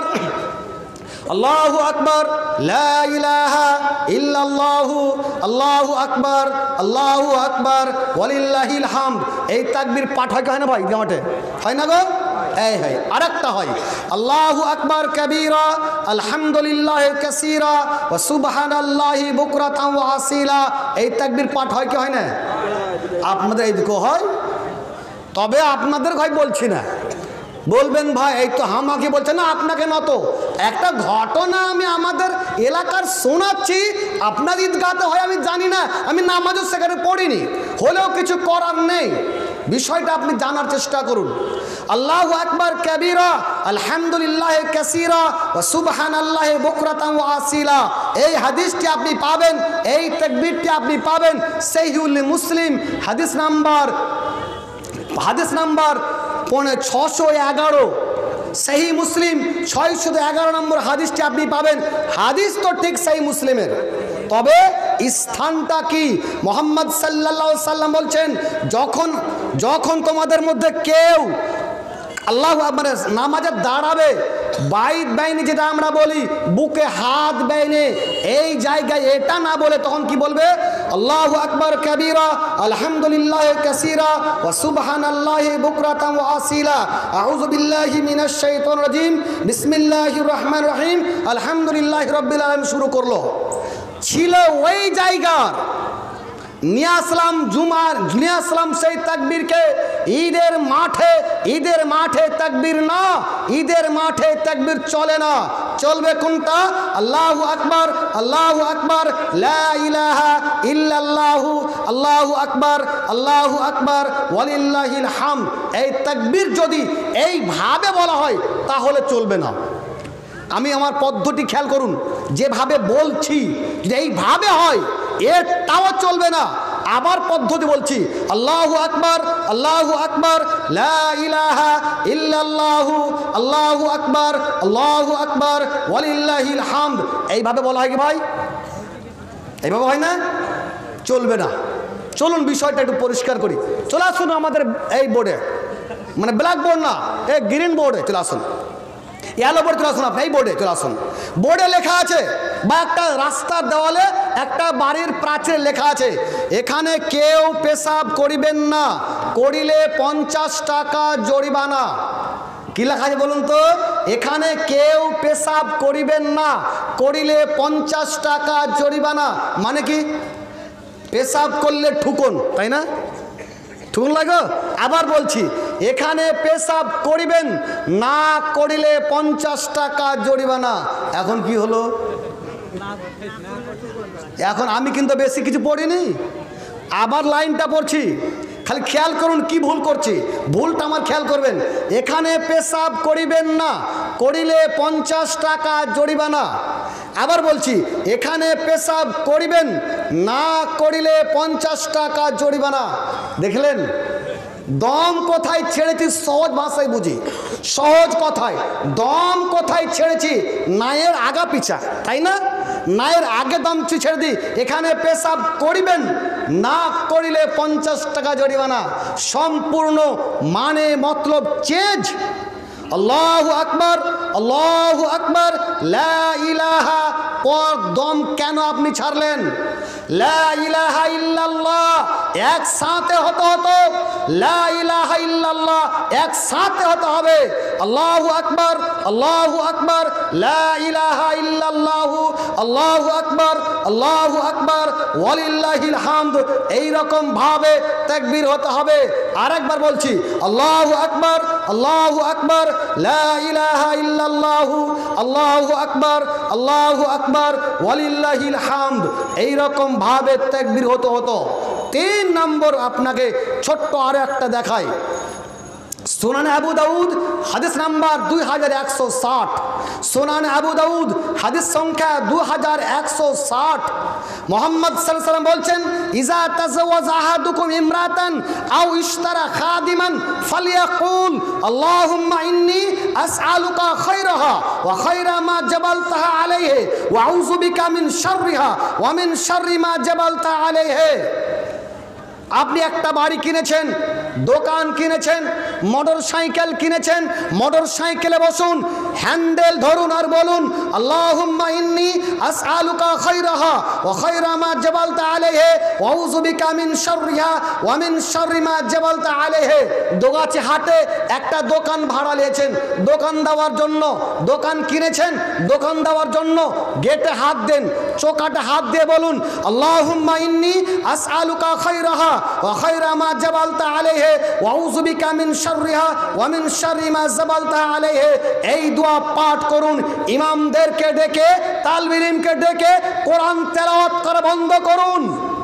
আল্লাহু আকবার, লা ইলাহা ইল্লাল্লাহু, আল্লাহু আকবার, আল্লাহু আকবার, ওয়ালিল্লাহিল হামদ। এই তাকবীর পাঠ হয় না ভাই ঈদগাহ মাঠে? হয় না গো? এই হয়। আরেকটা হয়, আল্লাহু আকবার কাবীরা, আলহামদুলিল্লাহ কাসীরা, ওয়া সুবহানাল্লাহি বুকরাতান ওয়া আসীলা। এই তাকবীর পাঠ হয় কি হয় না? আপনাদের এইদিকে হয়, তবে আপনাদের ভাই বলছি না। বলবেন ভাই এই তো আমাকে বলছে না, আপনাকে নত। একটা ঘটনা আমি আমাদের এলাকার শোনাচ্ছি, আপনার ঈদগাহতে হয় আমি জানি না, আমি নামাজও সেখানে পড়িনি, হলেও কিছু করার নেই। বিষয়টা আপনি জানার চেষ্টা করুন। আল্লাহু আকবার কাবীরা, আলহামদুলিল্লাহ কাসীরা, ওয়া সুবহানাল্লাহি বুকরাতান ওয়া আসীলা। এই হাদিসটি আপনি পাবেন, এই তাকবীরটি আপনি পাবেন সহিহুল মুসলিম হাদিস নাম্বার হাদিস নাম্বার পৌনে ছশো এগারো। সহি মুসলিম ছয়শো এগারো নম্বর হাদিসটি আপনি পাবেন। হাদিস তো ঠিক সহি মুসলিমের, তবে স্থানটা কি? মুহাম্মদ সাল্লাল্লাহু আলাইহি সাল্লাম বলছেন, যখন যখন তোমাদের মধ্যে কেউ আল্লাহু আকবার নামাজে দাঁড়াবে, বাইত বাইনে যেটা আমরা বলি, বুকে হাত বাইনে, এই জায়গায় এটা না বলে তখন কি বলবে? আল্লাহু আকবার কাবীরা, আলহামদুলিল্লাহ কাসীরা, ওয়া সুবহানাল্লাহি বুকরাতান ওয়া আসীলা, আউযু বিল্লাহি মিনাশ শাইতানির রাজীম, বিসমিল্লাহির রহমানির রহিম, আলহামদুলিল্লাহি রাব্বিল আলামিন শুরু করলো। ছিল ওই জায়গার নিয়ে আসলাম জুমার, নিয়ে আসলাম সেই তাকবীরকে ঈদের মাঠে। ঈদের মাঠে তাকবীর না, ঈদের মাঠে তাকবীর চলে না। চলবে কোনটা? আল্লাহু আকবার, আল্লাহু আকবার, লা ইলাহা ইল্লাল্লাহু, আল্লাহু আকবার, আল্লাহু আকবার, ওয়ালিল্লাহিল হামদ। এই তাকবীর যদি এইভাবে বলা হয় তাহলে চলবে না। আমি আমার পদ্ধতি খেয়াল করুন, যেভাবে বলছি যদি এইভাবে হয় এটাও চলবে না। আবার পদ্ধতি বলছি, আল্লাহু আকবার, আল্লাহু আকবার, লা ইলাহা ইল্লাল্লাহু, আল্লাহু আকবার, আল্লাহু আকবার, ওয়ালিল্লাহিল হামদ। এইভাবে বলা হয় কি ভাই? এইভাবে হয় না, চলবে না। চলুন বিষয়টা একটু পরিষ্কার করি। চলে আসুন আমাদের এই বোর্ডে, মানে ব্ল্যাক বোর্ড না, এই গ্রিন বোর্ডে চলে আসুন, ইয়েলো বোর্ডে চলে আসুন। আপনি এই বোর্ডে চলে আসুন। বোর্ডে লেখা আছে, বা একটা রাস্তার দেওয়ালে, একটা বাড়ির প্রাচীরে লেখা আছে, এখানে কেউ পেশাব করিবেন না, করিলে পঞ্চাশ টাকা জরিমানা। কি লেখা আছে বলুন তো? এখানে কেউ পেশাব করিবেন না, করিলে পঞ্চাশ টাকা জরিমানা। মানে কি? পেশাব করলে ঠুকুন, তাই না? ঠুকুন লাগো। আবার বলছি, এখানে পেশাব করিবেন না, করিলে পঞ্চাশ টাকা জরিমানা। এখন কি হলো? এখন আমি কিন্তু বেশি কিছু পড়িনি, আবার লাইনটা পড়ছি, খালি খেয়াল করুন কি ভুল করছি। ভুলটা আমার খেয়াল করবেন। এখানে পেশাব করিবেন না, করিলে পঞ্চাশ টাকা জরিমানা। আবার বলছি, এখানে পেশাব করিবেন না, করিলে পঞ্চাশ টাকা জরিমানা। দেখলেন দম কোথায় ছেড়েছি? সহজ ভাষায় বুঝি, সহজ কথায় দম কোথায় ছেড়েছি? নায়ের আগা পিছা, তাই না? নায়ের আগে দম ছেড়ে দিই। এখানে পেশাব করিবেন না, করিলে পঞ্চাশ টাকা জরিমানা। সম্পূর্ণ মানে মতলব চেঞ্জ। আল্লাহু আকবার, আল্লাহু আকবার, লা ইলাহা, পর দম কেন আপনি ছাড়লেন? লা ইলাহা ইল্লাল্লাহ একসাথে হতে হতো, লা ইলাহা ইল্লাল্লাহ একসাথে হতে হবে। আল্লাহু আকবার, আল্লাহু আকবার, লা ইলাহা ইল্লাল্লাহু, আল্লাহু আকবার, আল্লাহু আকবার, ওয়ালিল্লাহিল হামদ। এই রকম ভাবে তাকবীর হতে হবে। আরেকবার বলছি, আল্লাহু আকবার, আল্লাহু আকবার, লা ইলাহা ইল্লাল্লাহু, আল্লাহু আকবার, আল্লাহু আকবার, ওয়ালিল্লাহিল হামদ। এই রকম ভাবে তাকবীর হতে হতো। তিন নম্বর আপনাকে ছোট্ট আরো একটা দেখাই। সুনানে আবু দাউদ হাদিস নাম্বার দুই হাজার একশো ষাট, সুনানে আবু দাউদ হাদিস সংখ্যা দুই হাজার একশো ষাট। মোহাম্মদ সাল্লাল্লাহু আলাইহি ওয়াসাল্লাম বলছেন, ইজা তাযাওয়াজা আহাদুকুম ইমরাতান আও ইশতারা খাদিমান ফালিয়াকুল আল্লাহুম্মা ইন্নী আসআলুকা খায়রাহা ওয়া খায়রা মা জাবালতাহা আলাইহি ওয়া আউযু বিকা মিন শাররিহা ওয়া মিন শাররি মা জাবালতা আলাইহি। আপনি একটা বাড়ি কিনেছেন, দোকান কিনেছেন, মোটর সাইকেল কিনেছেন, মোটর সাইকেলে বসুন, হ্যান্ডেল ধরুন আর বলুন, আল্লাহুম্মা ইন্নী আসআলুকা খায়রাহা ওয়া খায়রা মা জাবালতা আলাইহি ওয়া আউযু বিকা মিন শাররিহা ওয়া মিন শাররি মা জাবালতা আলাইহি। দোগাছি হাটে একটা দোকান ভাড়া নিয়েছেন, দোকান দেওয়ার জন্য দোকান কিনেছেন, দোকান দেওয়ার জন্য গেটে হাত দেন, চোকাটে হাত দিয়ে বলুন, আল্লাহুম্মা ইন্নী আসআলুকা খায়রাহা ওয়া খায়রা মা জাবালতা আলাইহি ওয়া আউযু বিকা মিন শাররিহা ওয়া মিন শাররি মা জাবালতা আলাইহি। এই দোয়া পাঠ করুন। ইমামদেরকে ডেকে, তালিবে ইলমকে ডেকে কোরআন তেলাওয়াত করা বন্ধ করুন।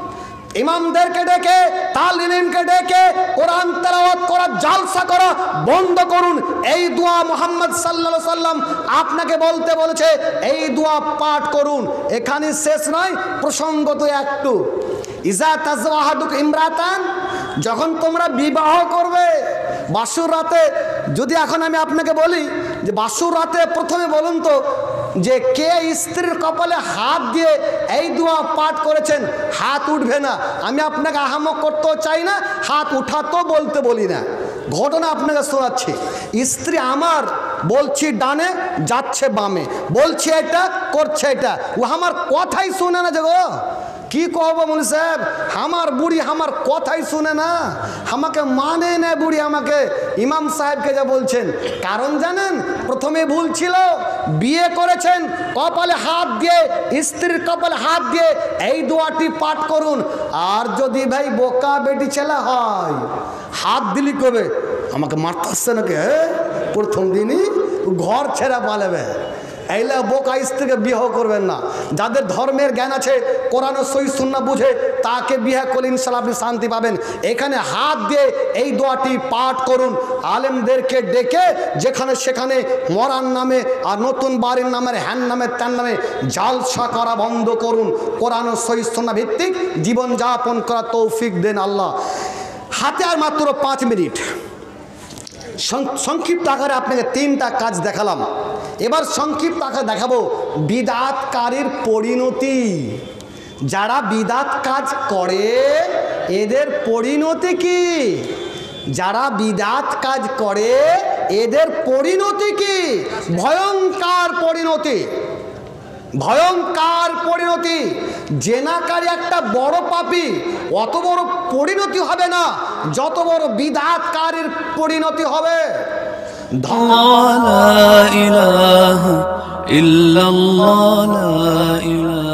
ইমামদেরকে ডেকে, তালিবে ইলমকে ডেকে কোরআন তেলাওয়াত করা, জালসা করা বন্ধ করুন। এই দোয়া মুহাম্মদ সাল্লাল্লাহু আলাইহি ওয়াসাল্লাম আপনাকে বলতে বলেছে, এই দোয়া পাঠ করুন। এখানে শেষ নয়, প্রসঙ্গত একটু। ইজা তাযাওয়াহাদুক ইমরাতান, যখন তোমরা বিবাহ করবে বাসুর রাতে, যদি এখন আমি আপনাকে বলি যে বাসুর রাতে প্রথমে বলুন তো যে কে স্ত্রীর কপালে হাত দিয়ে এই দোয়া পাঠ করেছেন, হাত উঠবে না। আমি আপনাকে আহামক করতেও চাই না, হাত উঠাতেও বলতে বলি না। ঘটনা আপনাকে শোনাচ্ছি। স্ত্রী আমার বলছি ডানে, যাচ্ছে বামে, বলছি এটা, করছে এটা। ও আমার কথাই শুনে না যে গো, কি কহবো মৌলভী সাহেব, আমার বুড়ি আমার কথাই শুনে না, আমাকে মানে না বুড়ি আমাকে। ইমাম সাহেবকে যা বলছেন, কারণ জানেন, প্রথমে ভুল ছিল, বিয়ে করেছেন, কপালে হাত দিয়ে, স্ত্রীর কপালে হাত দিয়ে এই দোয়াটি পাঠ করুন। আর যদি ভাই বোকা বেটি ছেলে হয়, হাত দিলি কবে আমাকে মারতে আসছে নাকি, হ্যাঁ প্রথম দিনই ঘর ছেড়া পালাবে। এইলা বোকা স্ত্রীকে বিবাহ করবেন না। যাদের ধর্মের জ্ঞান আছে, কোরআন ও সহিহ সুন্নাহ বুঝে, তাকে বিয়ে করলে ইনশাআল্লাহ আপনি শান্তি পাবেন। এখানে হাত দিয়ে এই দোয়াটি পাঠ করুন। আলেমদেরকে ডেকে যেখানে সেখানে মরার নামে আর নতুন বাড়ির নামের হ্যান নামে ত্যান নামে জালসা করা বন্ধ করুন। কোরআন ও সহিহ সুন্নাহ ভিত্তিক জীবনযাপন করা তৌফিক দেন আল্লাহ। হাতে আর মাত্র পাঁচ মিনিট, সংক্ষিপ্ত আকারে আপনাকে তিনটা কাজ দেখালাম। এবার সংক্ষিপ্ত আকারে দেখাবো বিদআতকারীর পরিণতি। যারা বিদআত কাজ করে এদের পরিণতি কি? যারা বিদআত কাজ করে এদের পরিণতি কি? ভয়ঙ্কর পরিণতি, ভয়ঙ্কর পরিণতি। জেনাকারী একটা বড় পাপী, অত বড় পরিণতি হবে না যত বড় বিদআতকারীর পরিণতি হবে। লা ইলাহা ইল্লাল্লাহ, লা ইলাহা